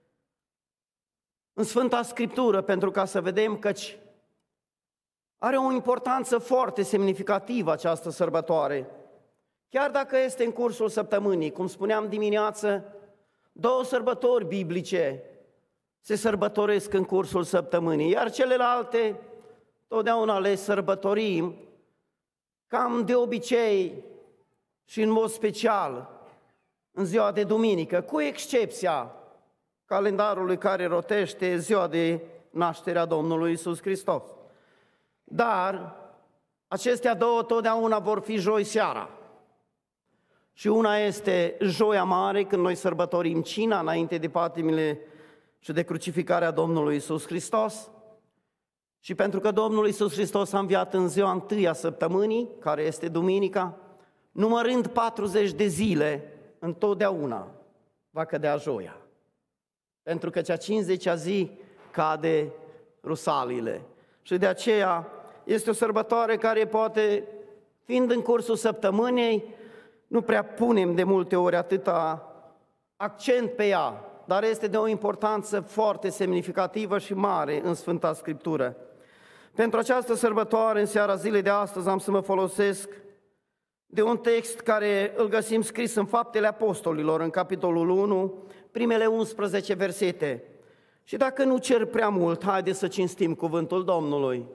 în Sfânta Scriptură, pentru ca să vedem căci are o importanță foarte semnificativă această sărbătoare. Chiar dacă este în cursul săptămânii, cum spuneam dimineață, 2 sărbători biblice se sărbătoresc în cursul săptămânii, iar celelalte totdeauna le sărbătorim cam de obicei și în mod special în ziua de duminică, cu excepția calendarului care rotește ziua de naștere a Domnului Iisus Hristos. Dar acestea două totdeauna vor fi joi seara. Și una este joia mare, când noi sărbătorim cina înainte de patimile și de crucificarea Domnului Iisus Hristos. Și pentru că Domnul Iisus Hristos a înviat în ziua întâi a săptămânii, care este duminica, numărând 40 de zile, întotdeauna va cădea joia. Pentru că cea 50-a zi cade rusalile. Și de aceea este o sărbătoare care poate, fiind în cursul săptămânii, nu prea punem de multe ori atâta accent pe ea, dar este de o importanță foarte semnificativă și mare în Sfânta Scriptură. Pentru această sărbătoare, în seara zilei de astăzi, am să mă folosesc de un text care îl găsim scris în Faptele Apostolilor, în capitolul 1, primele 11 versete. Și dacă nu cer prea mult, haideți să cinstim cuvântul Domnului.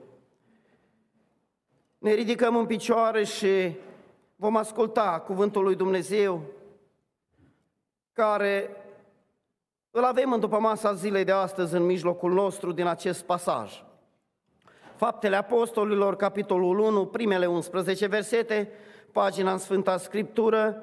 Ne ridicăm în picioare și vom asculta cuvântul lui Dumnezeu, care îl avem în dupămasa zilei de astăzi în mijlocul nostru din acest pasaj. Faptele Apostolilor, capitolul 1, primele 11 versete, pagina în Sfânta Scriptură,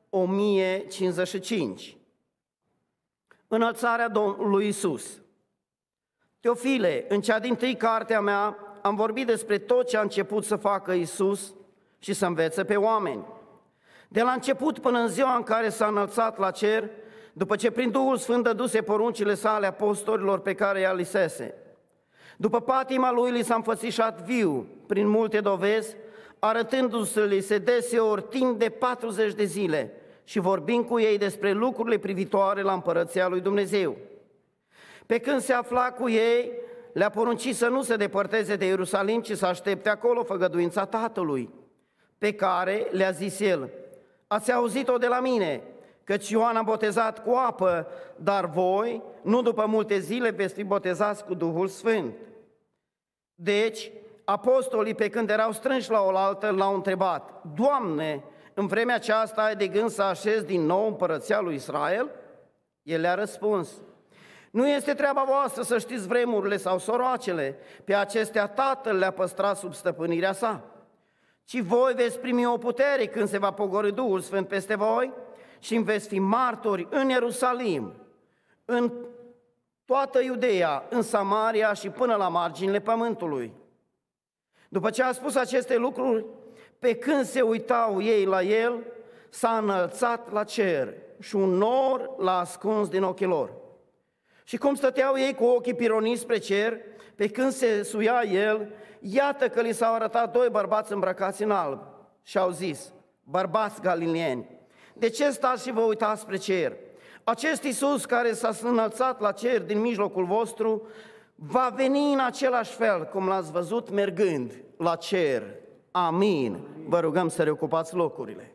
1055. Înălțarea Domnului Iisus. Teofile, în cea dintâi cartea mea am vorbit despre tot ce a început să facă Iisus și să învețe pe oameni. De la început până în ziua în care s-a înălțat la cer, după ce prin Duhul Sfânt dăduse poruncile sale apostolilor pe care i-a lisese. După patima lui li s-a înfățișat viu prin multe dovezi, arătându-se-li se deseori timp de 40 de zile și vorbind cu ei despre lucrurile privitoare la împărăția lui Dumnezeu. Pe când se afla cu ei, le-a poruncit să nu se depărteze de Ierusalim, ci să aștepte acolo făgăduința Tatălui, pe care le-a zis el: ați auzit-o de la mine, căci Ioan a botezat cu apă, dar voi, nu după multe zile, veți fi botezați cu Duhul Sfânt. Deci, apostolii, pe când erau strânși la oaltă, l-au întrebat: Doamne, în vremea aceasta ai de gând să așezi din nou împărăția lui Israel? El le-a răspuns: nu este treaba voastră să știți vremurile sau soroacele, pe acestea Tatăl le-a păstrat sub stăpânirea sa. Ci voi veți primi o putere când se va pogorî Duhul Sfânt peste voi și îmi veți fi martori în Ierusalim, în toată Iudeea, în Samaria și până la marginile pământului. După ce a spus aceste lucruri, pe când se uitau ei la el, s-a înălțat la cer și un nor l-a ascuns din ochii lor. Și cum stăteau ei cu ochii pironiți spre cer, pe când se suia el, iată că li s-au arătat doi bărbați îmbrăcați în alb și au zis: bărbați galileeni, de ce stați și vă uitați spre cer? Acest Iisus care s-a înălțat la cer din mijlocul vostru va veni în același fel cum l-ați văzut mergând la cer. Amin. Vă rugăm să reocupați locurile.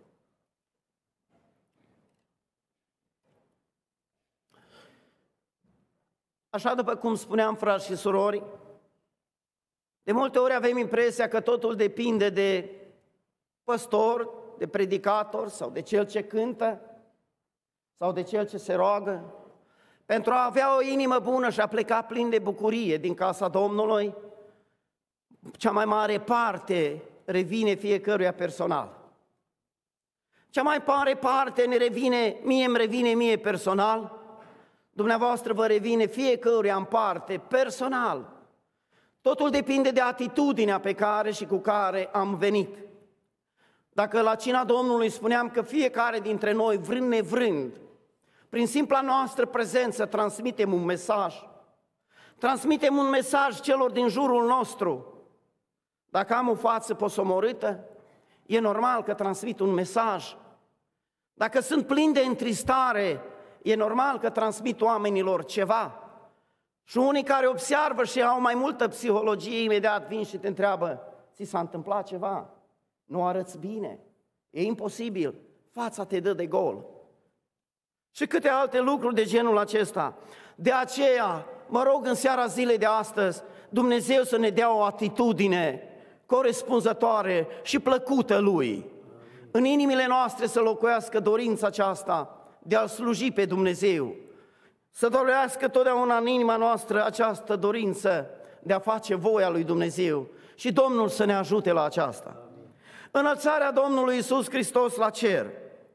Așa, după cum spuneam, frați și surori, de multe ori avem impresia că totul depinde de păstor, de predicator sau de cel ce cântă sau de cel ce se roagă. Pentru a avea o inimă bună și a pleca plin de bucurie din casa Domnului, cea mai mare parte revine fiecăruia personal. Cea mai mare parte îmi revine mie personal, dumneavoastră vă revine fiecăruia în parte personal. Totul depinde de atitudinea pe care și cu care am venit. Dacă la cina Domnului spuneam că fiecare dintre noi, vrând nevrând, prin simpla noastră prezență transmitem un mesaj celor din jurul nostru. Dacă am o față posomorâtă, e normal că transmit un mesaj. Dacă sunt plin de întristare, e normal că transmit oamenilor ceva. Și unii care observă și au mai multă psihologie, imediat vin și te întreabă: ți s-a întâmplat ceva? Nu arăți bine? E imposibil, fața te dă de gol. Și câte alte lucruri de genul acesta. De aceea, mă rog în seara zilei de astăzi, Dumnezeu să ne dea o atitudine corespunzătoare și plăcută Lui. În inimile noastre să locuiască dorința aceasta de a-L sluji pe Dumnezeu. Să dorească totdeauna în inima noastră această dorință de a face voia lui Dumnezeu. Și Domnul să ne ajute la aceasta. Înălțarea Domnului Iisus Hristos la cer,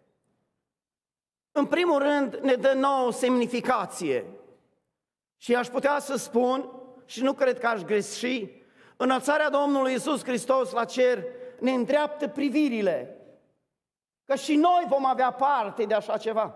în primul rând, ne dă nouă semnificație. Și aș putea să spun, și nu cred că aș greși, înălțarea Domnului Iisus Hristos la cer ne îndreaptă privirile, că și noi vom avea parte de așa ceva.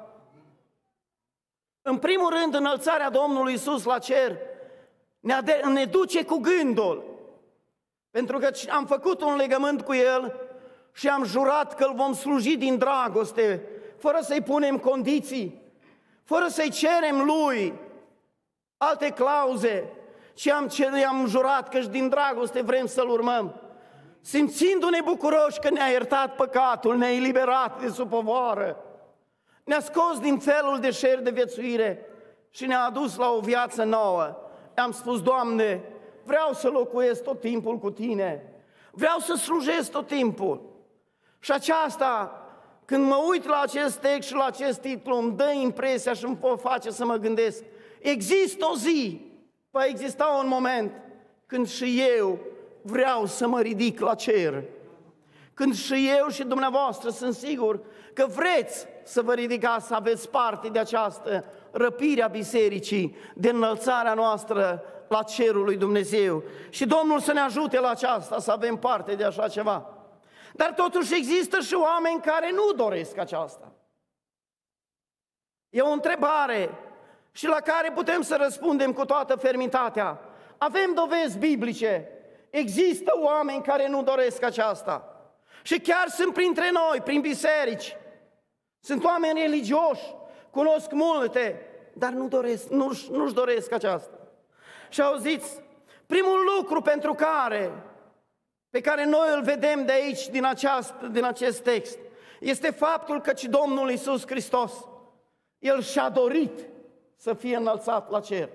În primul rând, înălțarea Domnului Iisus la cer ne duce cu gândul, pentru că am făcut un legământ cu El și am jurat că Îl vom sluji din dragoste, fără să-i punem condiții, fără să-i cerem Lui alte clauze, și am jurat că și din dragoste vrem să-L urmăm, simțindu-ne bucuroși că ne-a iertat păcatul, ne-a eliberat de sub povară, ne-a scos din felul de șer de viețuire și ne-a adus la o viață nouă. Am spus: Doamne, vreau să locuiesc tot timpul cu Tine, vreau să slujesc tot timpul. Și aceasta, când mă uit la acest text și la acest titlu, îmi dă impresia și îmi face să mă gândesc: există o zi, va exista un moment când și eu vreau să mă ridic la cer. Când și eu și dumneavoastră sunt sigur că vreți să vă ridicați, să aveți parte de această răpire a bisericii, de înălțarea noastră la cerul lui Dumnezeu. Și Domnul să ne ajute la aceasta, să avem parte de așa ceva. Dar totuși există și oameni care nu doresc aceasta. E o întrebare și la care putem să răspundem cu toată fermitatea. Avem dovezi biblice. Există oameni care nu doresc aceasta. Și chiar sunt printre noi, prin biserici. Sunt oameni religioși, cunosc multe, dar nu-și doresc aceasta. Și auziți, primul lucru pe care noi îl vedem de aici, din acest text, este faptul că Domnul Iisus Hristos, El și-a dorit să fie înălțat la cer.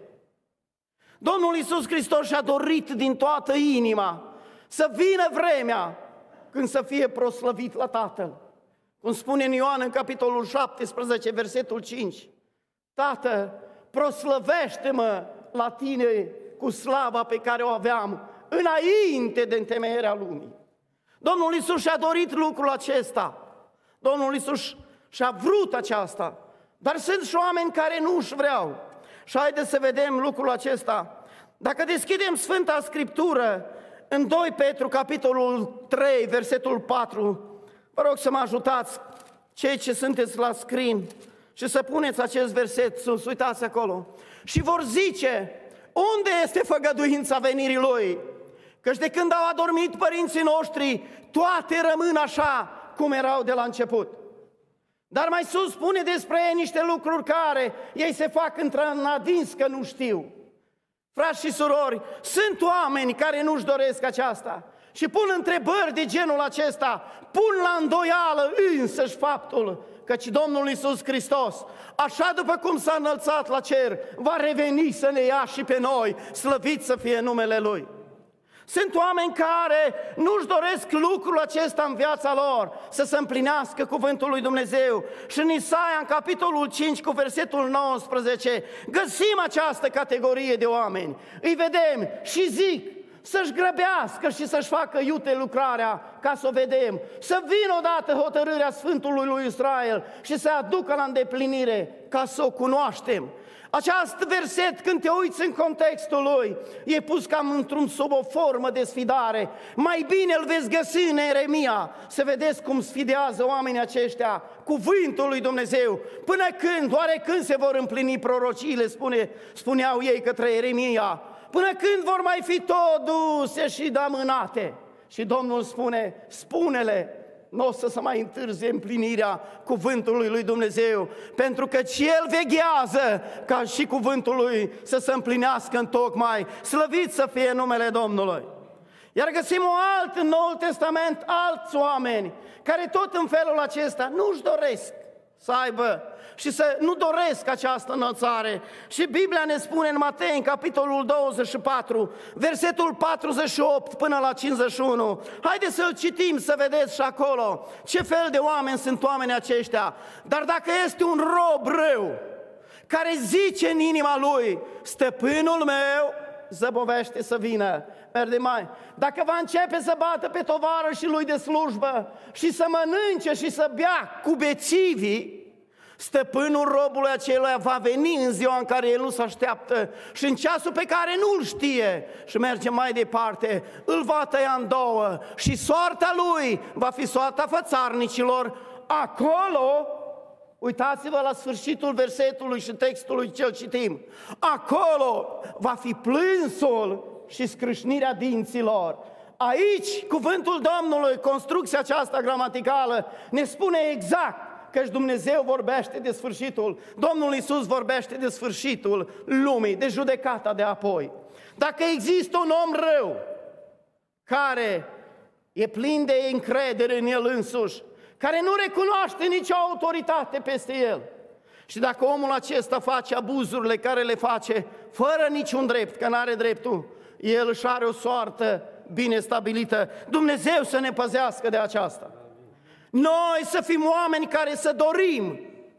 Domnul Iisus Hristos și-a dorit din toată inima să vină vremea când să fie proslăvit la Tatăl. Cum spune în Ioan în capitolul 17, versetul 5, Tată, proslăvește-mă la Tine cu slava pe care o aveam înainte de întemeierea lumii. Domnul Iisus și-a dorit lucrul acesta. Domnul Iisus și-a vrut aceasta. Dar sunt și oameni care nu își vreau. Și haideți să vedem lucrul acesta. Dacă deschidem Sfânta Scriptură în 2 Petru, capitolul 3, versetul 4, vă rog să mă ajutați, cei ce sunteți la screen, și să puneți acest verset sus, uitați acolo. Și vor zice, unde este făgăduința venirii Lui? Căci de când au adormit părinții noștri, toate rămân așa cum erau de la început. Dar mai sus spune despre ei niște lucruri care ei se fac în adins că nu știu. Frați și surori, sunt oameni care nu-și doresc aceasta și pun întrebări de genul acesta, pun la îndoială însăși faptul căci Domnul Iisus Hristos, așa după cum s-a înălțat la cer, va reveni să ne ia și pe noi, slăvit să fie numele Lui. Sunt oameni care nu-și doresc lucrul acesta în viața lor, să se împlinească cuvântul lui Dumnezeu. Și în Isaia, în capitolul 5, cu versetul 19, găsim această categorie de oameni. Îi vedem și zic să-și grăbească și să-și facă iute lucrarea, ca să o vedem. Să vină odată hotărârea Sfântului lui Israel și să aducă la îndeplinire, ca să o cunoaștem. Acest verset, când te uiți în contextul lui, e pus cam sub o formă de sfidare. Mai bine îl veți găsi în Ieremia, să vedeți cum sfidează oamenii aceștia cuvântul lui Dumnezeu. Până când, oare când se vor împlini prorociile, spuneau ei către Ieremia, până când vor mai fi tot duse și amânate? Și Domnul spune, spune-le, nu o să se mai întârzie împlinirea cuvântului lui Dumnezeu, pentru că El veghează ca și cuvântul Lui să se împlinească întocmai. Slăvit să fie numele Domnului! Iar găsim în Noul Testament alți oameni care tot în felul acesta nu-și doresc să aibă și să nu doresc această înălțare. Și Biblia ne spune în Matei, în capitolul 24, versetul 48 până la 51. Haideți să-l citim, să vedeți și acolo ce fel de oameni sunt oamenii aceștia. Dar dacă este un rob rău care zice în inima lui, stăpânul meu zăbovește să vină, merge mai. Dacă va începe să bată pe tovarășii lui de slujbă și să mănânce și să bea cu bețivii, stăpânul robului aceluia va veni în ziua în care el nu se așteaptă și în ceasul pe care nu-l știe și merge mai departe, îl va tăia în două și soarta lui va fi soarta fățarnicilor. Acolo, uitați-vă la sfârșitul versetului și textului ce-l citim, acolo va fi plânsul și scrâșnirea dinților. Aici, cuvântul Domnului, construcția aceasta gramaticală, ne spune exact căci Dumnezeu vorbește de sfârșitul, Domnul Iisus vorbește de sfârșitul lumii, de judecata de apoi. Dacă există un om rău care e plin de încredere în el însuși, care nu recunoaște nicio autoritate peste el, și dacă omul acesta face abuzurile care le face fără niciun drept, că n-are dreptul, el își are o soartă bine stabilită. Dumnezeu să ne păzească de aceasta. Noi să fim oameni care să dorim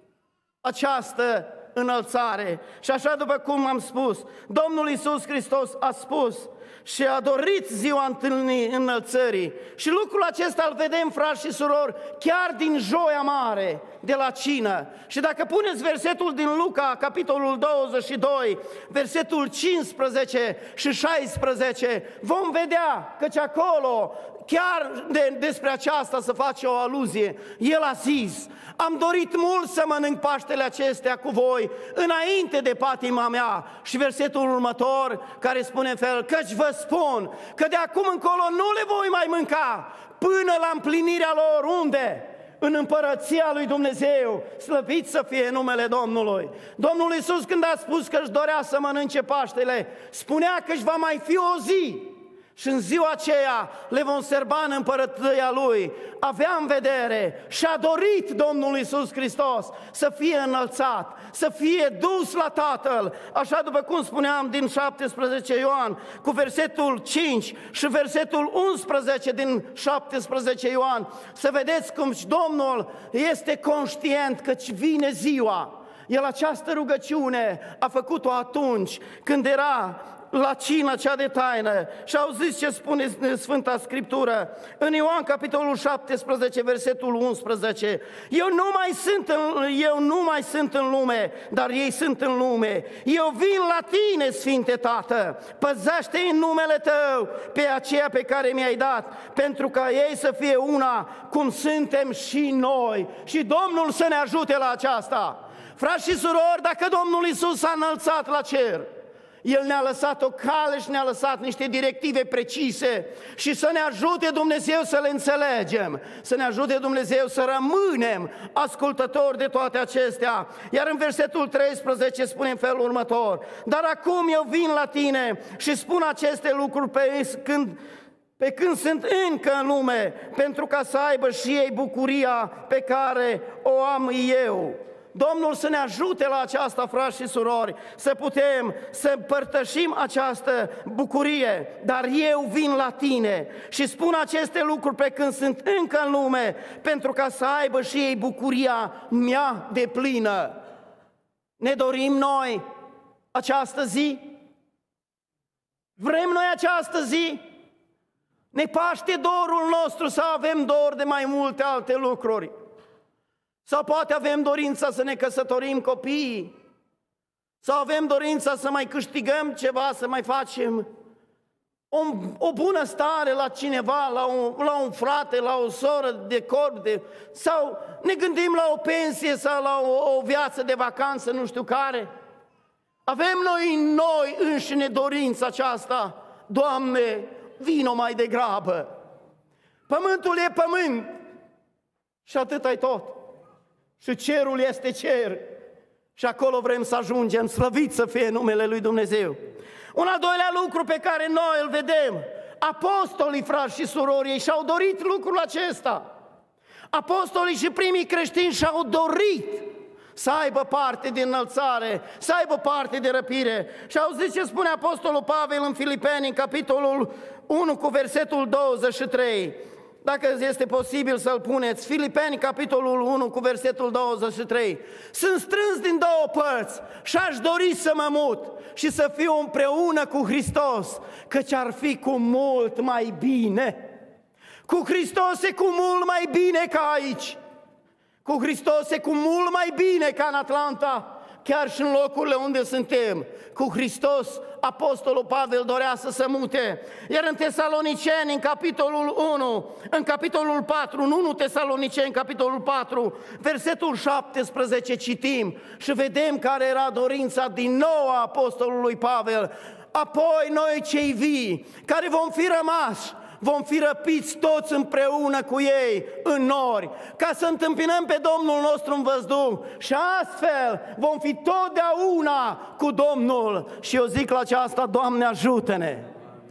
această înălțare. Și așa după cum am spus, Domnul Iisus Hristos a spus și a dorit ziua înălțării. Și lucrul acesta îl vedem, frați și surori, chiar din Joia Mare, de la cină. Și dacă puneți versetul din Luca, capitolul 22, versetul 15 și 16, vom vedea căci acolo, chiar despre aceasta să face o aluzie. El a zis, am dorit mult să mănânc Paștele acestea cu voi înainte de patima mea. Și versetul următor care spune în fel, căci vă spun că de acum încolo nu le voi mai mânca până la împlinirea lor. Unde? În împărăția lui Dumnezeu, slăvit să fie numele Domnului. Domnul Iisus când a spus că își dorea să mănânce Paștele, spunea că își va mai fi o zi Și în ziua aceea le vom serba în împărăția Lui. Avea în vedere și a dorit Domnul Iisus Hristos să fie înălțat, să fie dus la Tatăl, așa după cum spuneam din 17 Ioan, cu versetul 5 și versetul 11 din 17 Ioan, să vedeți cum și Domnul este conștient că vine ziua. El această rugăciune a făcut-o atunci când era la cină cea de taină. Și auziți ce spune Sfânta Scriptură în Ioan capitolul 17, versetul 11. Eu nu mai sunt în lume, dar ei sunt în lume. Eu vin la tine, Sfinte Tată, păzește în numele Tău pe aceea pe care mi-ai dat, pentru ca ei să fie una cum suntem și noi. Și Domnul să ne ajute la aceasta. Frați și surori, dacă Domnul Iisus s-a înălțat la cer, El ne-a lăsat o cale și ne-a lăsat niște directive precise și să ne ajute Dumnezeu să le înțelegem, să ne ajute Dumnezeu să rămânem ascultători de toate acestea. Iar în versetul 13 spune în felul următor: dar acum eu vin la tine și spun aceste lucruri pe când sunt încă în lume, pentru ca să aibă și ei bucuria pe care o am eu. Domnul să ne ajute la aceasta, frați și surori, să putem să împărtășim această bucurie. Dar eu vin la tine și spun aceste lucruri pe când sunt încă în lume, pentru ca să aibă și ei bucuria mea deplină. Ne dorim noi această zi? Vrem noi această zi? Ne paște dorul nostru să avem dor de mai multe alte lucruri? Sau poate avem dorința să ne căsătorim copiii? Sau avem dorința să mai câștigăm ceva, să mai facem o bună stare la cineva, la un frate, la o soră de corp, sau ne gândim la o pensie sau la o viață de vacanță, nu știu care? Avem noi înșine dorința aceasta? Doamne, vino mai degrabă! Pământul e pământ și atât-i tot. Și cerul este cer și acolo vrem să ajungem, slăvit să fie numele lui Dumnezeu. Un al doilea lucru pe care noi îl vedem: apostolii, frați și surori, ei și-au dorit lucrul acesta. Apostolii și primii creștini și-au dorit să aibă parte de înălțare, să aibă parte de răpire. Și auziți ce spune apostolul Pavel în Filipeni, în capitolul 1 cu versetul 23. Dacă este posibil să-l puneți, Filipeni, capitolul 1, cu versetul 23. Sunt strâns din două părți și aș dori să mă mut și să fiu împreună cu Hristos, căci ar fi cu mult mai bine. Cu Hristos e cu mult mai bine ca aici. Cu Hristos e cu mult mai bine ca în Atlanta, chiar și în locurile unde suntem. Cu Hristos, apostolul Pavel dorea să se mute. Iar în Tesaloniceni, în capitolul 1, în capitolul 4, în 1 Tesaloniceni, capitolul 4, versetul 17, citim și vedem care era dorința din nou a apostolului Pavel. Apoi noi cei vii, care vom fi rămași, vom fi răpiți toți împreună cu ei în nori, ca să întâmpinăm pe Domnul nostru în văzduh și astfel vom fi totdeauna cu Domnul. Și eu zic la aceasta: Doamne, ajută-ne!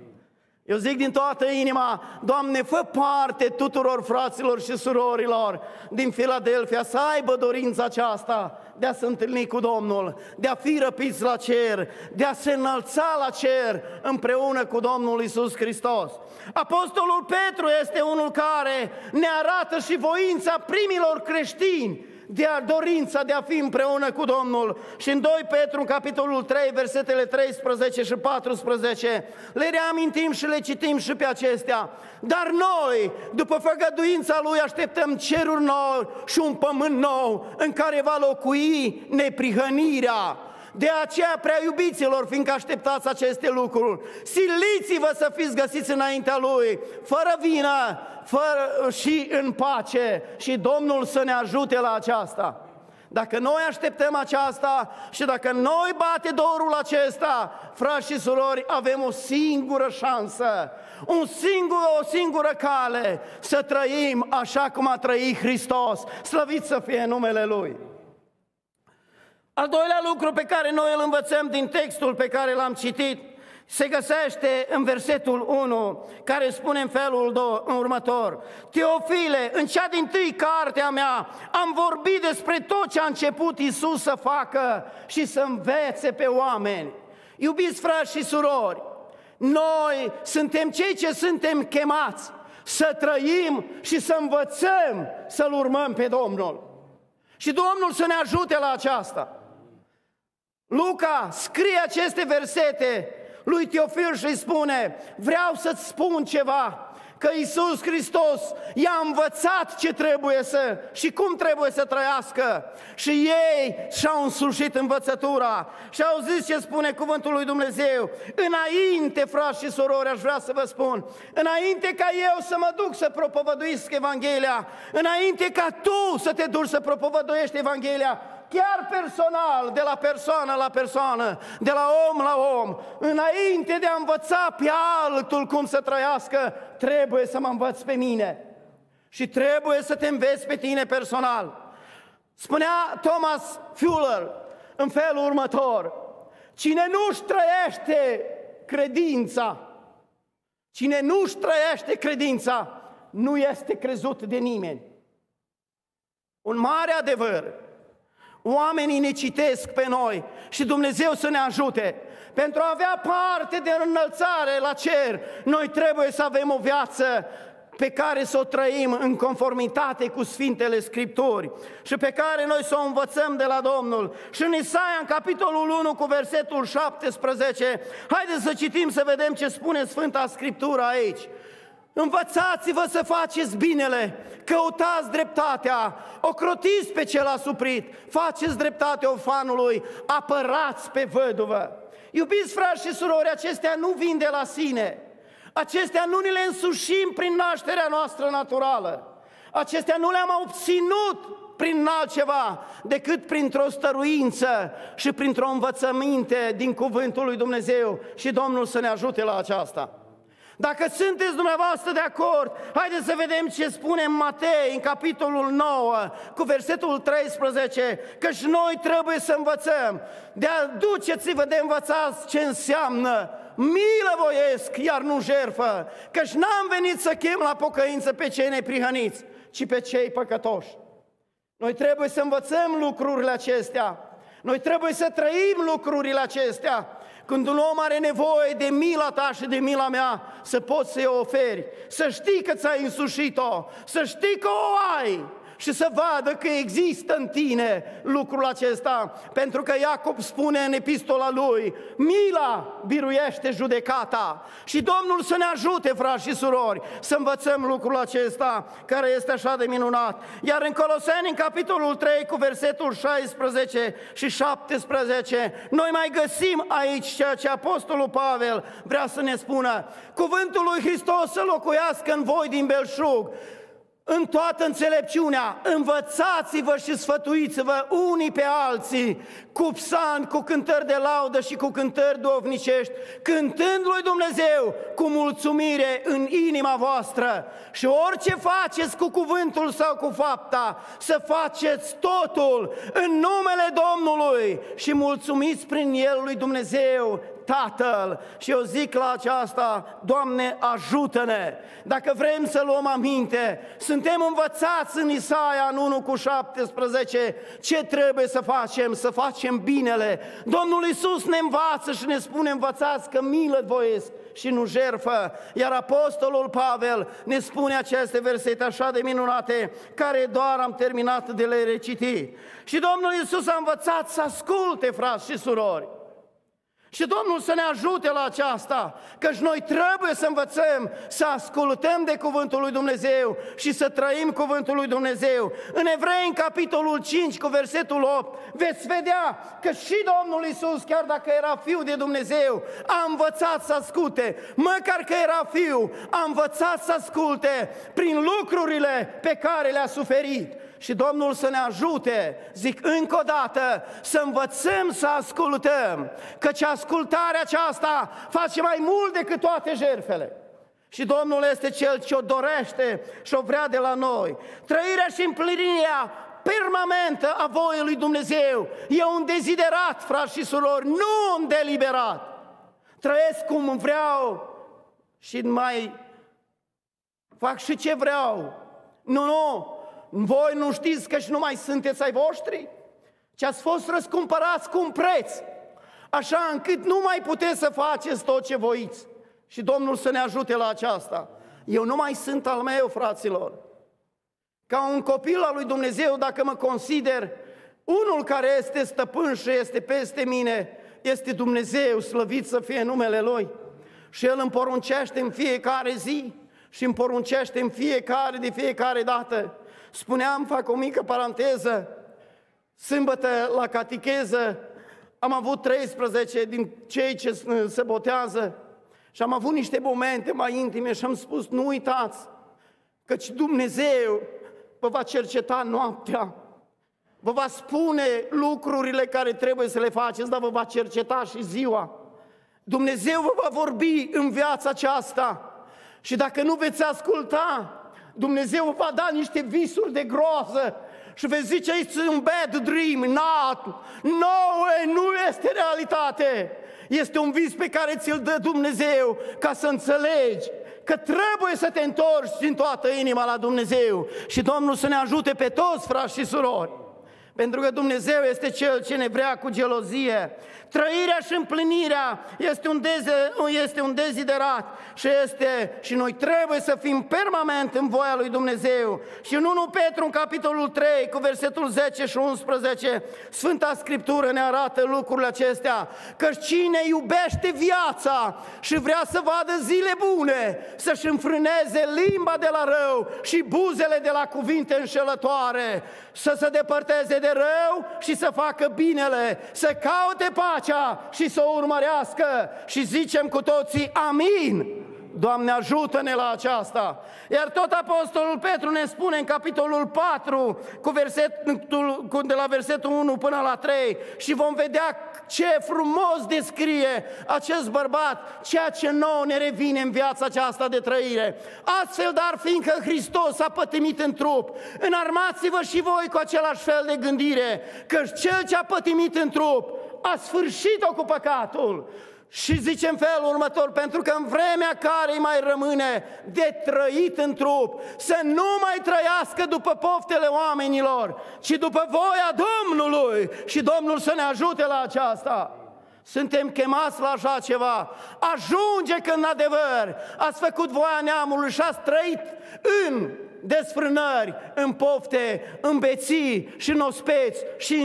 Eu zic din toată inima: Doamne, fă parte tuturor fraților și surorilor din Filadelfia să aibă dorința aceasta de a se întâlni cu Domnul, de a fi răpiți la cer, de a se înălța la cer împreună cu Domnul Iisus Hristos. Apostolul Petru este unul care ne arată și voința primilor creștini, dorința de a fi împreună cu Domnul. Și în 2 Petru, în capitolul 3, versetele 13 și 14, le reamintim și le citim și pe acestea. Dar noi, după făgăduința Lui, așteptăm ceruri noi și un pământ nou în care va locui neprihănirea. De aceea, prea iubiților, fiindcă așteptați aceste lucruri, siliți-vă să fiți găsiți înaintea Lui, fără vină, și în pace, și Domnul să ne ajute la aceasta. Dacă noi așteptăm aceasta și dacă noi bate dorul acesta, frați și surori, avem o singură șansă, o singură cale să trăim așa cum a trăit Hristos, slăvit să fie numele Lui. Al doilea lucru pe care noi îl învățăm din textul pe care l-am citit se găsește în versetul 1, care spune în felul următor: Teofile, în cea dintâi carte a mea am vorbit despre tot ce a început Iisus să facă și să învețe pe oameni. Iubiți frați și surori, noi suntem cei ce suntem chemați să trăim și să învățăm să-L urmăm pe Domnul. Și Domnul să ne ajute la aceasta. Luca scrie aceste versete lui Teofil și îi spune: vreau să-ți spun ceva, că Iisus Hristos i-a învățat ce trebuie și cum trebuie să trăiască. Și ei și-au însușit învățătura și au zis ce spune cuvântul lui Dumnezeu. Înainte, frați și surori, aș vrea să vă spun, înainte ca eu să mă duc să propovăduiesc Evanghelia, înainte ca tu să te duci să propovăduiești Evanghelia, chiar personal, de la persoană la persoană, de la om la om, înainte de a învăța pe altul cum să trăiască, trebuie să mă învăț pe mine și trebuie să te înveți pe tine personal. Spunea Thomas Fuller în felul următor: cine nu-și trăiește credința, cine nu-și trăiește credința, nu este crezut de nimeni. Un mare adevăr. Oamenii ne citesc pe noi și Dumnezeu să ne ajute. Pentru a avea parte de înălțare la cer, noi trebuie să avem o viață pe care să o trăim în conformitate cu Sfintele Scripturi și pe care noi să o învățăm de la Domnul. Și în Isaia, în capitolul 1, cu versetul 17, haideți să citim să vedem ce spune Sfânta Scriptură aici. Învățați-vă să faceți binele, căutați dreptatea, ocrotiți pe cel asuprit, faceți dreptate orfanului, apărați pe văduvă. Iubiți frați și surori, acestea nu vin de la sine, acestea nu ni le însușim prin nașterea noastră naturală, acestea nu le-am obținut prin altceva decât printr-o stăruință și printr-o învățăminte din cuvântul lui Dumnezeu, și Domnul să ne ajute la aceasta. Dacă sunteți dumneavoastră de acord, haideți să vedem ce spune în Matei, în capitolul 9, cu versetul 13, căci noi trebuie să învățăm. De aduceți-vă de învățați ce înseamnă milă voiesc, iar nu jertfă, căci n-am venit să chem la pocăință pe cei neprihăniți, ci pe cei păcătoși. Noi trebuie să învățăm lucrurile acestea, noi trebuie să trăim lucrurile acestea. Când un om are nevoie de mila ta și de mila mea, să poți să-i oferi, să știi că ți-ai însușit-o, să știi că o ai și să vadă că există în tine lucrul acesta. Pentru că Iacob spune în epistola lui: mila biruiește judecata. Și Domnul să ne ajute, frați și surori, să învățăm lucrul acesta care este așa de minunat. Iar în Coloseni, în capitolul 3, cu versetul 16 și 17, noi mai găsim aici ceea ce Apostolul Pavel vrea să ne spună: cuvântul lui Hristos să locuiască în voi din belșug, în toată înțelepciunea, învățați-vă și sfătuiți-vă unii pe alții cu psalmi, cu cântări de laudă și cu cântări duhovnicești, cântând lui Dumnezeu cu mulțumire în inima voastră. Și orice faceți cu cuvântul sau cu fapta, să faceți totul în numele Domnului și mulțumiți prin el lui Dumnezeu Tatăl. Și eu zic la aceasta: Doamne, ajută-ne! Dacă vrem să luăm aminte, suntem învățați în Isaia, în 1 cu 17, ce trebuie să facem, să facem binele. Domnul Iisus ne învață și ne spune: învățați că milă voiesc și nu jertfă. Iar Apostolul Pavel ne spune aceste versete așa de minunate, care doar am terminat de le reciti. Și Domnul Iisus a învățat să asculte, frați și surori. Și Domnul să ne ajute la aceasta, căci noi trebuie să învățăm să ascultăm de cuvântul lui Dumnezeu și să trăim cuvântul lui Dumnezeu. În Evrei, în capitolul 5, cu versetul 8, veți vedea că și Domnul Iisus, chiar dacă era Fiul de Dumnezeu, a învățat să asculte. Măcar că era Fiu, a învățat să asculte prin lucrurile pe care le-a suferit. Și Domnul să ne ajute, zic încă o dată, să învățăm să ascultăm, căci ascultarea aceasta face mai mult decât toate jertfele. Și Domnul este Cel ce o dorește și o vrea de la noi. Trăirea și împlinirea permanentă a voii lui Dumnezeu e un deziderat, frați și surori, nu un deliberat. trăiesc cum vreau și mai fac și ce vreau. Nu, voi nu știți că și nu mai sunteți ai voștri? Ce ați fost răscumpărați cu un preț, așa încât nu mai puteți să faceți tot ce voiți. Și Domnul să ne ajute la aceasta. Eu nu mai sunt al meu, fraților. Ca un copil al lui Dumnezeu, dacă mă consider, unul care este stăpân și este peste mine, este Dumnezeu, slăvit să fie numele Lui. Și El îmi poruncește în fiecare zi și îmi poruncește de fiecare dată. Spuneam, fac o mică paranteză, sâmbătă la catecheză am avut 13 din cei ce se botează și am avut niște momente mai intime și am spus, nu uitați, căci Dumnezeu vă va cerceta noaptea, vă va spune lucrurile care trebuie să le faceți, dar vă va cerceta și ziua. Dumnezeu vă va vorbi în viața aceasta și dacă nu veți asculta, Dumnezeu vă va da niște visuri de groază și veți zice, este un bad dream, nu este realitate. Este un vis pe care ți-l dă Dumnezeu ca să înțelegi că trebuie să te întorci din toată inima la Dumnezeu și Domnul să ne ajute pe toți, frați și surori. Pentru că Dumnezeu este Cel ce ne vrea cu gelozie. Trăirea și împlinirea este un deziderat și noi trebuie să fim permanent în voia lui Dumnezeu. Și în 1 Petru, în capitolul 3, cu versetul 10 și 11, Sfânta Scriptură ne arată lucrurile acestea, că cine iubește viața și vrea să vadă zile bune, să-și înfrâneze limba de la rău și buzele de la cuvinte înșelătoare, să se depărteze de rău și să facă binele, să caute pacea și să o urmărească. Și zicem cu toții, amin! Doamne, ajută-ne la aceasta! Iar tot Apostolul Petru ne spune în capitolul 4, de la versetul 1 până la 3, și vom vedea ce frumos descrie acest bărbat ceea ce nouă ne revine în viața aceasta de trăire. Astfel, dar fiindcă Hristos a pătimit în trup, înarmați-vă și voi cu același fel de gândire, că cel ce a pătimit în trup a sfârșit-o cu păcatul. Și zice în felul următor, pentru că în vremea care îi mai rămâne de trăit în trup, să nu mai trăiască după poftele oamenilor, ci după voia Domnului. Și Domnul să ne ajute la aceasta. Suntem chemați la așa ceva. Ajunge că în adevăr ați făcut voia neamului și ați trăit în desfrânări, în pofte, în beții și în ospeți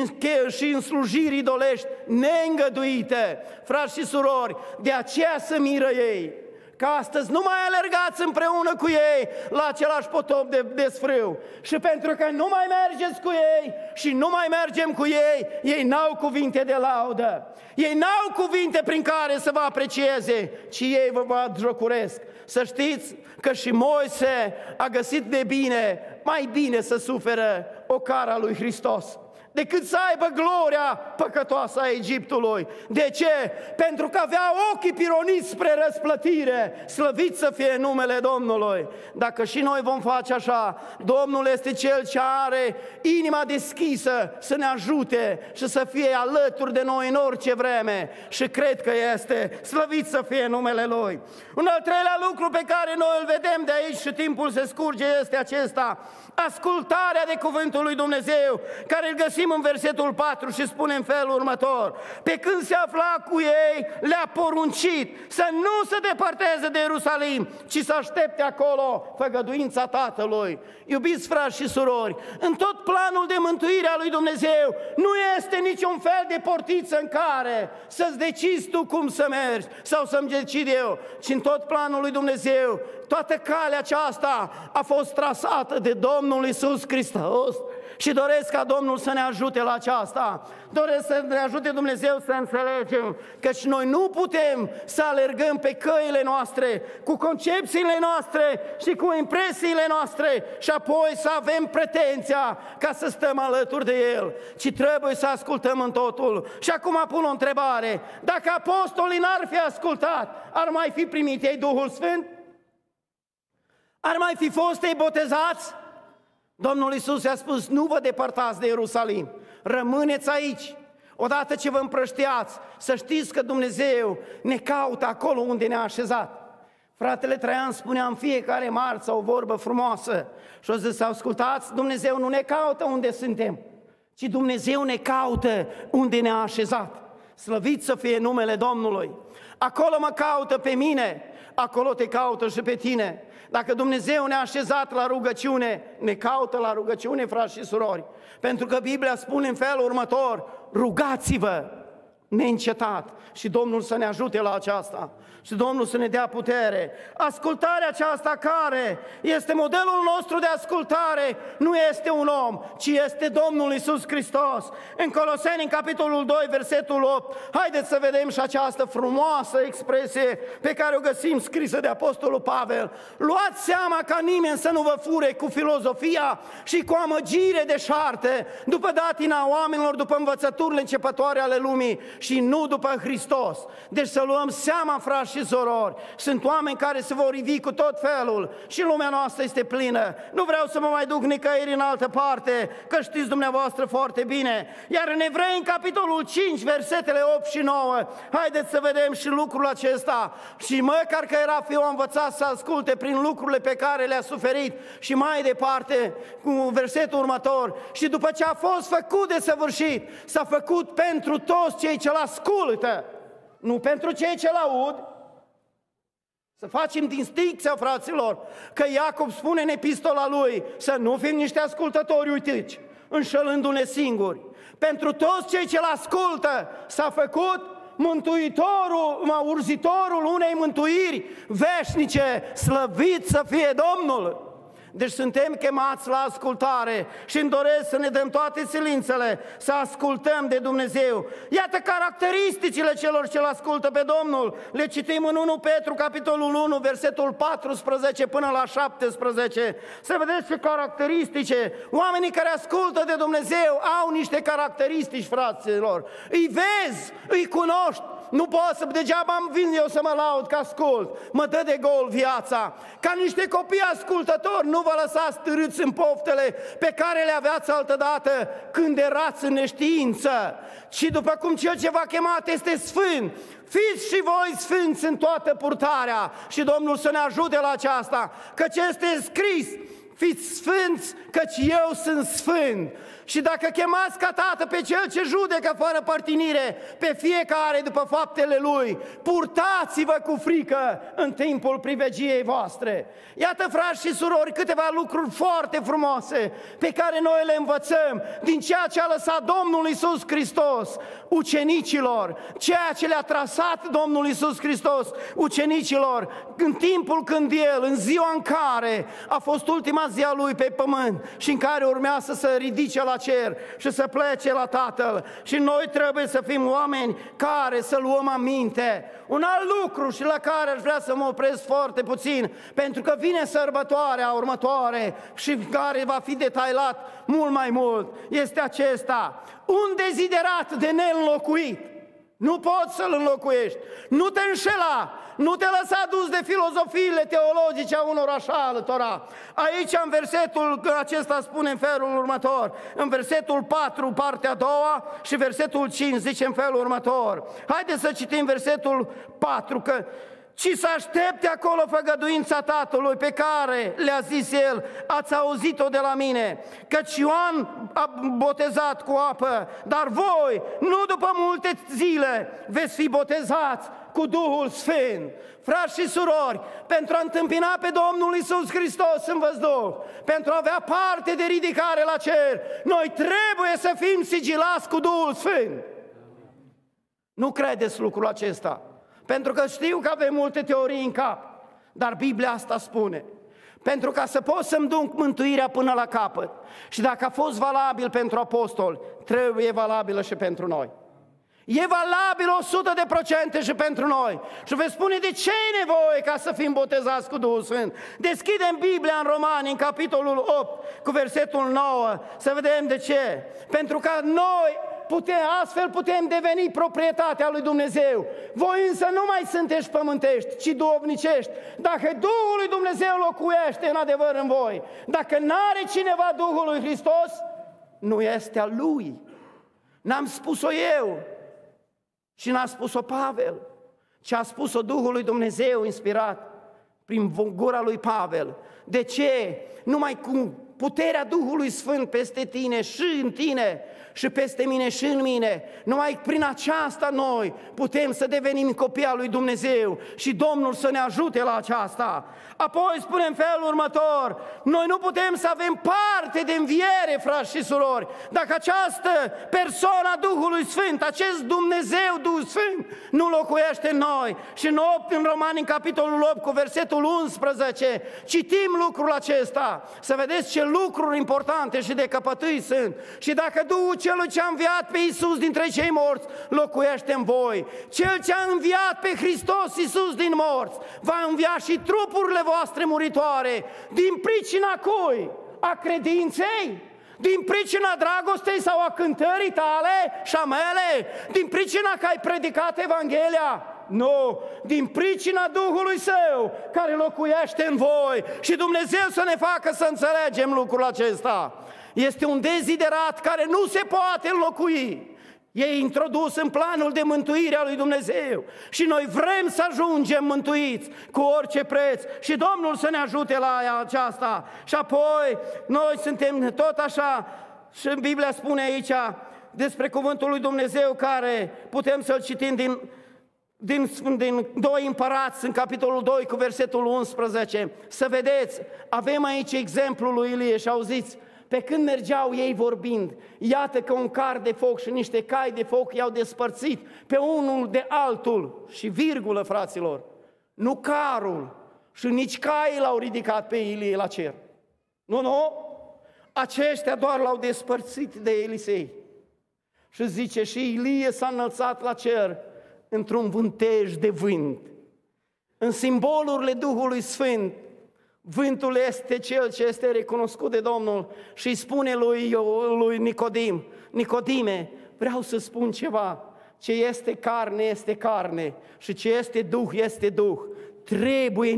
și în slujiri idolești neîngăduite. Frați și surori, de aceea se miră ei, că astăzi nu mai alergați împreună cu ei la același potop de desfrâu. Și pentru că nu mai mergeți cu ei și nu mai mergem cu ei, ei n-au cuvinte de laudă. Ei n-au cuvinte prin care să vă aprecieze, ci ei vă batjocuresc. Să știți că și Moise a găsit de bine, mai bine să suferă ocara lui Hristos decât să aibă gloria păcătoasă a Egiptului. De ce? Pentru că avea ochii pironiți spre răsplătire. Slăvit să fie numele Domnului. Dacă și noi vom face așa, Domnul este Cel ce are inima deschisă să ne ajute și să fie alături de noi în orice vreme. Și cred că este. Slăvit să fie numele Lui. Un al treilea lucru pe care noi îl vedem de aici și timpul se scurge este acesta. Ascultarea de cuvântul lui Dumnezeu, care îl găsim în versetul 4 și spune în felul următor: pe când se afla cu ei, le-a poruncit să nu se depărteze de Ierusalim, ci să aștepte acolo făgăduința Tatălui. Iubiți frați și surori, în tot planul de mântuire a lui Dumnezeu nu este niciun fel de portiță în care să-ți decizi tu cum să mergi sau să-mi decid eu, ci în tot planul lui Dumnezeu toată calea aceasta a fost trasată de Domnul Iisus Hristos. Și doresc ca Domnul să ne ajute la aceasta. Doresc să ne ajute Dumnezeu să înțelegem că și noi nu putem să alergăm pe căile noastre, cu concepțiile noastre și cu impresiile noastre și apoi să avem pretenția ca să stăm alături de El, ci trebuie să ascultăm în totul. Și acum pun o întrebare: dacă apostolii n-ar fi ascultat, ar mai fi primit ei Duhul Sfânt? Ar mai fi fost ei botezați? Domnul Iisus i-a spus: nu vă depărtați de Ierusalim, rămâneți aici. Odată ce vă împrăștiați, să știți că Dumnezeu ne caută acolo unde ne-a așezat. Fratele Traian spunea în fiecare marță o vorbă frumoasă și o zis, ascultați, Dumnezeu nu ne caută unde suntem, ci Dumnezeu ne caută unde ne-a așezat. Slăvit să fie numele Domnului! Acolo mă caută pe mine, acolo te caută și pe tine. Dacă Dumnezeu ne-a așezat la rugăciune, ne caută la rugăciune, frați și surori. Pentru că Biblia spune în felul următor, rugați-vă neîncetat și Domnul să ne ajute la aceasta și Domnul să ne dea putere. Ascultarea aceasta care este modelul nostru de ascultare nu este un om, ci este Domnul Iisus Hristos. În Coloseni, în capitolul 2, versetul 8, haideți să vedem și această frumoasă expresie pe care o găsim scrisă de Apostolul Pavel. Luați seama ca nimeni să nu vă fure cu filozofia și cu amăgire deșarte, după datina oamenilor, după învățăturile începătoare ale lumii și nu după Hristos. Deci să luăm seama, frați și sorori, sunt oameni care se vor ivi cu tot felul și lumea noastră este plină. Nu vreau să mă mai duc nicăieri în altă parte, că știți dumneavoastră foarte bine. Iar în Evrei, în capitolul 5, versetele 8 și 9, haideți să vedem și lucrul acesta. Și măcar că era fiul învățat să asculte prin lucrurile pe care le-a suferit și mai departe, cu versetul următor, și după ce a fost făcut de săvârșit, s-a făcut pentru toți cei ce-l ascultă, nu pentru cei ce-l aud. Să facem distincția, fraților, că Iacob spune în epistola lui să nu fim niște ascultători uitiți, înșelându-ne singuri. Pentru toți cei ce-l ascultă s-a făcut mântuitorul, urzitorul unei mântuiri veșnice, slăvit să fie Domnul! Deci suntem chemați la ascultare și îmi doresc să ne dăm toate silințele să ascultăm de Dumnezeu. Iată caracteristicile celor ce-L ascultă pe Domnul. Le citim în 1 Petru, capitolul 1, versetul 14 până la 17. Să vedeți ce caracteristice. Oamenii care ascultă de Dumnezeu au niște caracteristici, fraților. Îi vezi, îi cunoști. Nu pot să, degeaba vin eu să mă laud că ascult, mă dă de gol viața. Ca niște copii ascultători, nu vă lăsați târâți în poftele pe care le aveați altădată când erați în neștiință, ci după cum cel ce v-a chemat este sfânt, fiți și voi sfânți în toată purtarea. Și Domnul să ne ajute la aceasta, căci este scris, fiți sfânți, căci eu sunt sfânt. Și dacă chemați ca tată pe cel ce judecă fără părtinire pe fiecare după faptele lui, purtați-vă cu frică în timpul privegiei voastre. Iată, frați și surori, câteva lucruri foarte frumoase pe care noi le învățăm din ceea ce a lăsat Domnul Iisus Hristos ucenicilor, ceea ce le-a trasat Domnul Iisus Hristos ucenicilor în timpul când El, în ziua în care a fost ultima zi a Lui pe pământ și în care urmea să se ridice la cer și să plece la Tatăl. Și noi trebuie să fim oameni care să luăm aminte. Un alt lucru și la care aș vrea să mă opresc foarte puțin, pentru că vine sărbătoarea următoare și care va fi detailat mult mai mult, este acesta: un deziderat de neînlocuit. Nu poți să-l înlocuiești. Nu te înșela, nu te lăsa dus de filozofiile teologice a unor așa altora. Aici, în versetul acesta, spune în felul următor, în versetul 4, partea a doua, și versetul 5 zice în felul următor. Haideți să citim versetul 4, că ci să aștepte acolo făgăduința Tatălui pe care le-a zis El, ați auzit-o de la mine, căci Ioan a botezat cu apă, dar voi, nu după multe zile, veți fi botezați cu Duhul Sfânt. Frați și surori, pentru a întâmpina pe Domnul Iisus Hristos în văzduh, pentru a avea parte de ridicare la cer, noi trebuie să fim sigilați cu Duhul Sfânt. Nu credeți lucrul acesta? Pentru că știu că avem multe teorii în cap, dar Biblia asta spune. Pentru ca să pot să-mi duc mântuirea până la capăt, și dacă a fost valabil pentru apostoli, trebuie valabilă și pentru noi. E valabil 100% și pentru noi. Și veți spune, de ce e nevoie ca să fim botezați cu Duhul Sfânt? Deschidem Biblia în Romani, în capitolul 8, cu versetul 9, să vedem de ce. Pentru că noi astfel putem deveni proprietatea lui Dumnezeu. Voi însă nu mai sunteți pământești, ci duhovnicești. Dacă Duhul lui Dumnezeu locuiește în adevăr în voi, dacă n-are cineva Duhul lui Hristos, nu este al lui. N-am spus-o eu și n-a spus-o Pavel, ci a spus-o Duhul lui Dumnezeu inspirat prin gura lui Pavel. De ce? Numai cu puterea Duhului Sfânt peste tine și în tine și peste mine și în mine, numai prin aceasta noi putem să devenim copii al lui Dumnezeu și Domnul să ne ajute la aceasta. Apoi spune în felul următor, noi nu putem să avem parte de înviere, frați și surori, dacă această persoană a Duhului Sfânt, acest Dumnezeu Duh Sfânt, nu locuiește în noi. Și în Romani, în capitolul 8, cu versetul 11, citim lucrul acesta, să vedeți ce lucruri importante și de căpătâi sunt. Și dacă Duhul Celui ce a înviat pe Iisus dintre cei morți locuiește în voi, Cel ce a înviat pe Hristos Iisus din morți va învia și trupurile voastre muritoare. Din pricina cui? A credinței? Din pricina dragostei sau a cântării tale și a mele? Din pricina că ai predicat Evanghelia? Nu, din pricina Duhului Său care locuiește în voi. Și Dumnezeu să ne facă să înțelegem lucrul acesta. Este un deziderat care nu se poate înlocui. E introdus în planul de mântuire a lui Dumnezeu și noi vrem să ajungem mântuiți cu orice preț și Domnul să ne ajute la aceasta. Și apoi noi suntem tot așa și Biblia spune aici despre cuvântul lui Dumnezeu care putem să-l citim din 2 Împărați, în capitolul 2 cu versetul 11. Să vedeți, avem aici exemplul lui Ilie și auziți, pe când mergeau ei vorbind, iată că un car de foc și niște cai de foc i-au despărțit pe unul de altul. Și virgulă, fraților, nu carul și nici caii l-au ridicat pe Ilie la cer. Nu, aceștia doar l-au despărțit de Elisei. Și zice, și Ilie s-a înălțat la cer într-un vântej de vânt. În simbolurile Duhului Sfânt, vântul este cel ce este recunoscut de Domnul și îi spune lui Nicodim, Nicodime, vreau să spun ceva, ce este carne este carne și ce este Duh este Duh. Trebuie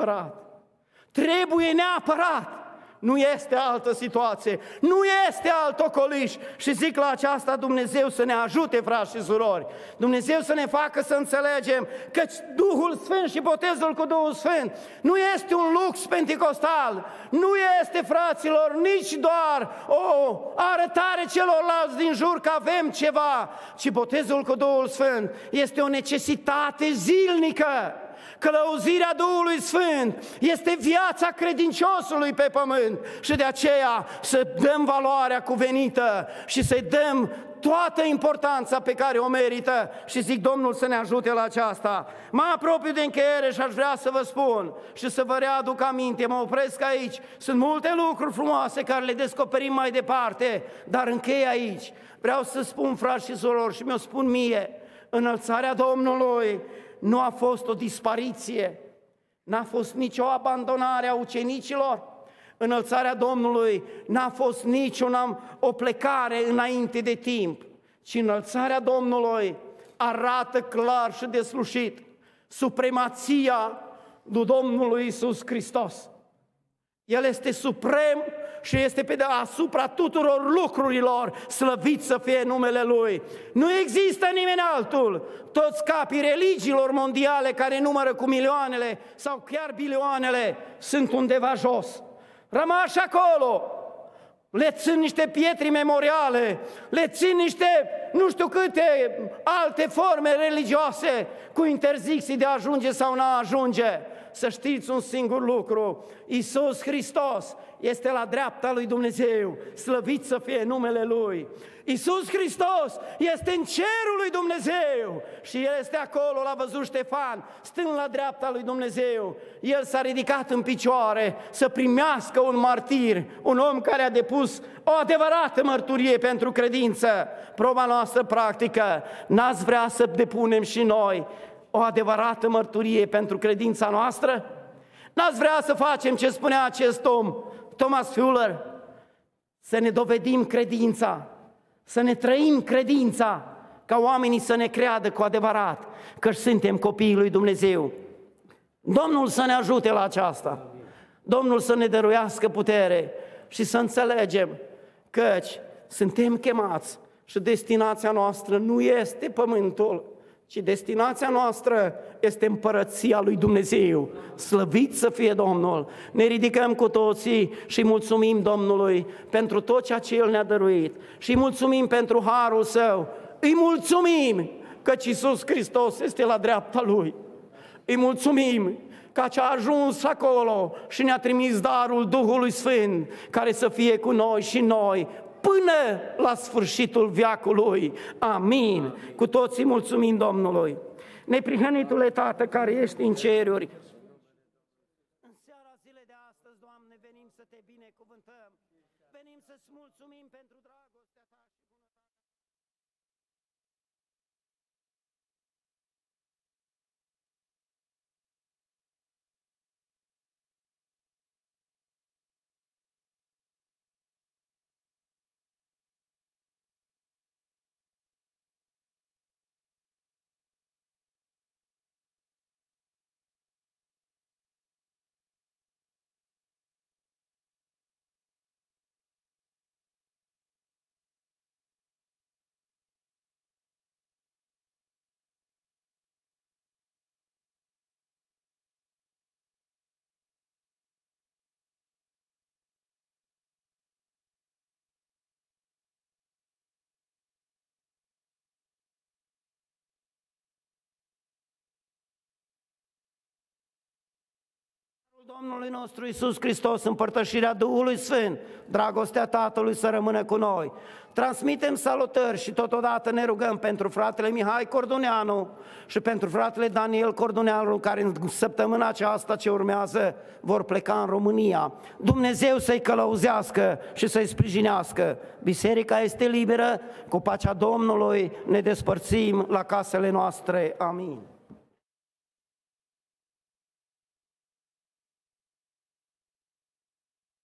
neapărat, nu este altă situație, nu este alt ocoliș. Și zic la aceasta Dumnezeu să ne ajute, frați și surori, Dumnezeu să ne facă să înțelegem că Duhul Sfânt și botezul cu Duhul Sfânt nu este un lux penticostal, nu este, fraților, nici doar o arătare celorlalți din jur că avem ceva, ci botezul cu Duhul Sfânt este o necesitate zilnică. Călăuzirea Duhului Sfânt este viața credinciosului pe pământ și de aceea să dăm valoarea cuvenită și să-i dăm toată importanța pe care o merită și zic Domnul să ne ajute la aceasta. Mă apropiu de încheiere și aș vrea să vă spun și să vă readuc aminte, mă opresc aici, sunt multe lucruri frumoase care le descoperim mai departe, dar închei aici. Vreau să spun, frați și surori, și mi-o spun mie, înălțarea Domnului nu a fost o dispariție, n-a fost nicio abandonare a ucenicilor, înălțarea Domnului n-a fost o plecare înainte de timp, ci înălțarea Domnului arată clar și deslușit supremația lui Domnului Iisus Hristos. El este suprem și este pe deasupra tuturor lucrurilor, slăvit să fie numele Lui. Nu există nimeni altul. Toți capii religiilor mondiale care numără cu milioanele sau chiar bilioanele sunt undeva jos. Rămași acolo, le țin niște pietri memoriale, le țin niște nu știu câte alte forme religioase cu interzicții de a ajunge sau nu a ajunge. Să știți un singur lucru, Iisus Hristos este la dreapta lui Dumnezeu, slăvit să fie numele Lui. Iisus Hristos este în cerul lui Dumnezeu și El este acolo, l-a văzut Ștefan, stând la dreapta lui Dumnezeu. El s-a ridicat în picioare să primească un martir, un om care a depus o adevărată mărturie pentru credință. Proba noastră practică, n-ați vrea să depunem și noi o adevărată mărturie pentru credința noastră? N-ați vrea să facem ce spunea acest om, Thomas Fuller, să ne dovedim credința, să ne trăim credința, ca oamenii să ne creadă cu adevărat că suntem copiii lui Dumnezeu. Domnul să ne ajute la aceasta, Domnul să ne dăruiască putere și să înțelegem căci suntem chemați Și destinația noastră nu este pământul, ci destinația noastră este împărăția lui Dumnezeu. Slăvit să fie Domnul! Ne ridicăm cu toții și mulțumim Domnului pentru tot ceea ce El ne-a dăruit și mulțumim pentru harul Său. Îi mulțumim căci Iisus Hristos este la dreapta Lui. Îi mulțumim că a ajuns acolo și ne-a trimis darul Duhului Sfânt, care să fie cu noi și noi până la sfârșitul veacului. Amin. Cu toții mulțumim Domnului. Neprihănitule Tată care ești în ceruri, în seara zilei de astăzi, Doamne, venim să Te binecuvântăm. Venim să-ți mulțumim pentru dragostea Ta și bunătatea. Domnului nostru Iisus Hristos, împărtășirea Duhului Sfânt, dragostea Tatălui să rămână cu noi. Transmitem salutări și totodată ne rugăm pentru fratele Mihai Corduneanu și pentru fratele Daniel Corduneanu, care în săptămâna aceasta ce urmează vor pleca în România. Dumnezeu să-i călăuzească și să-i sprijinească. Biserica este liberă, cu pacea Domnului ne despărțim la casele noastre. Amin.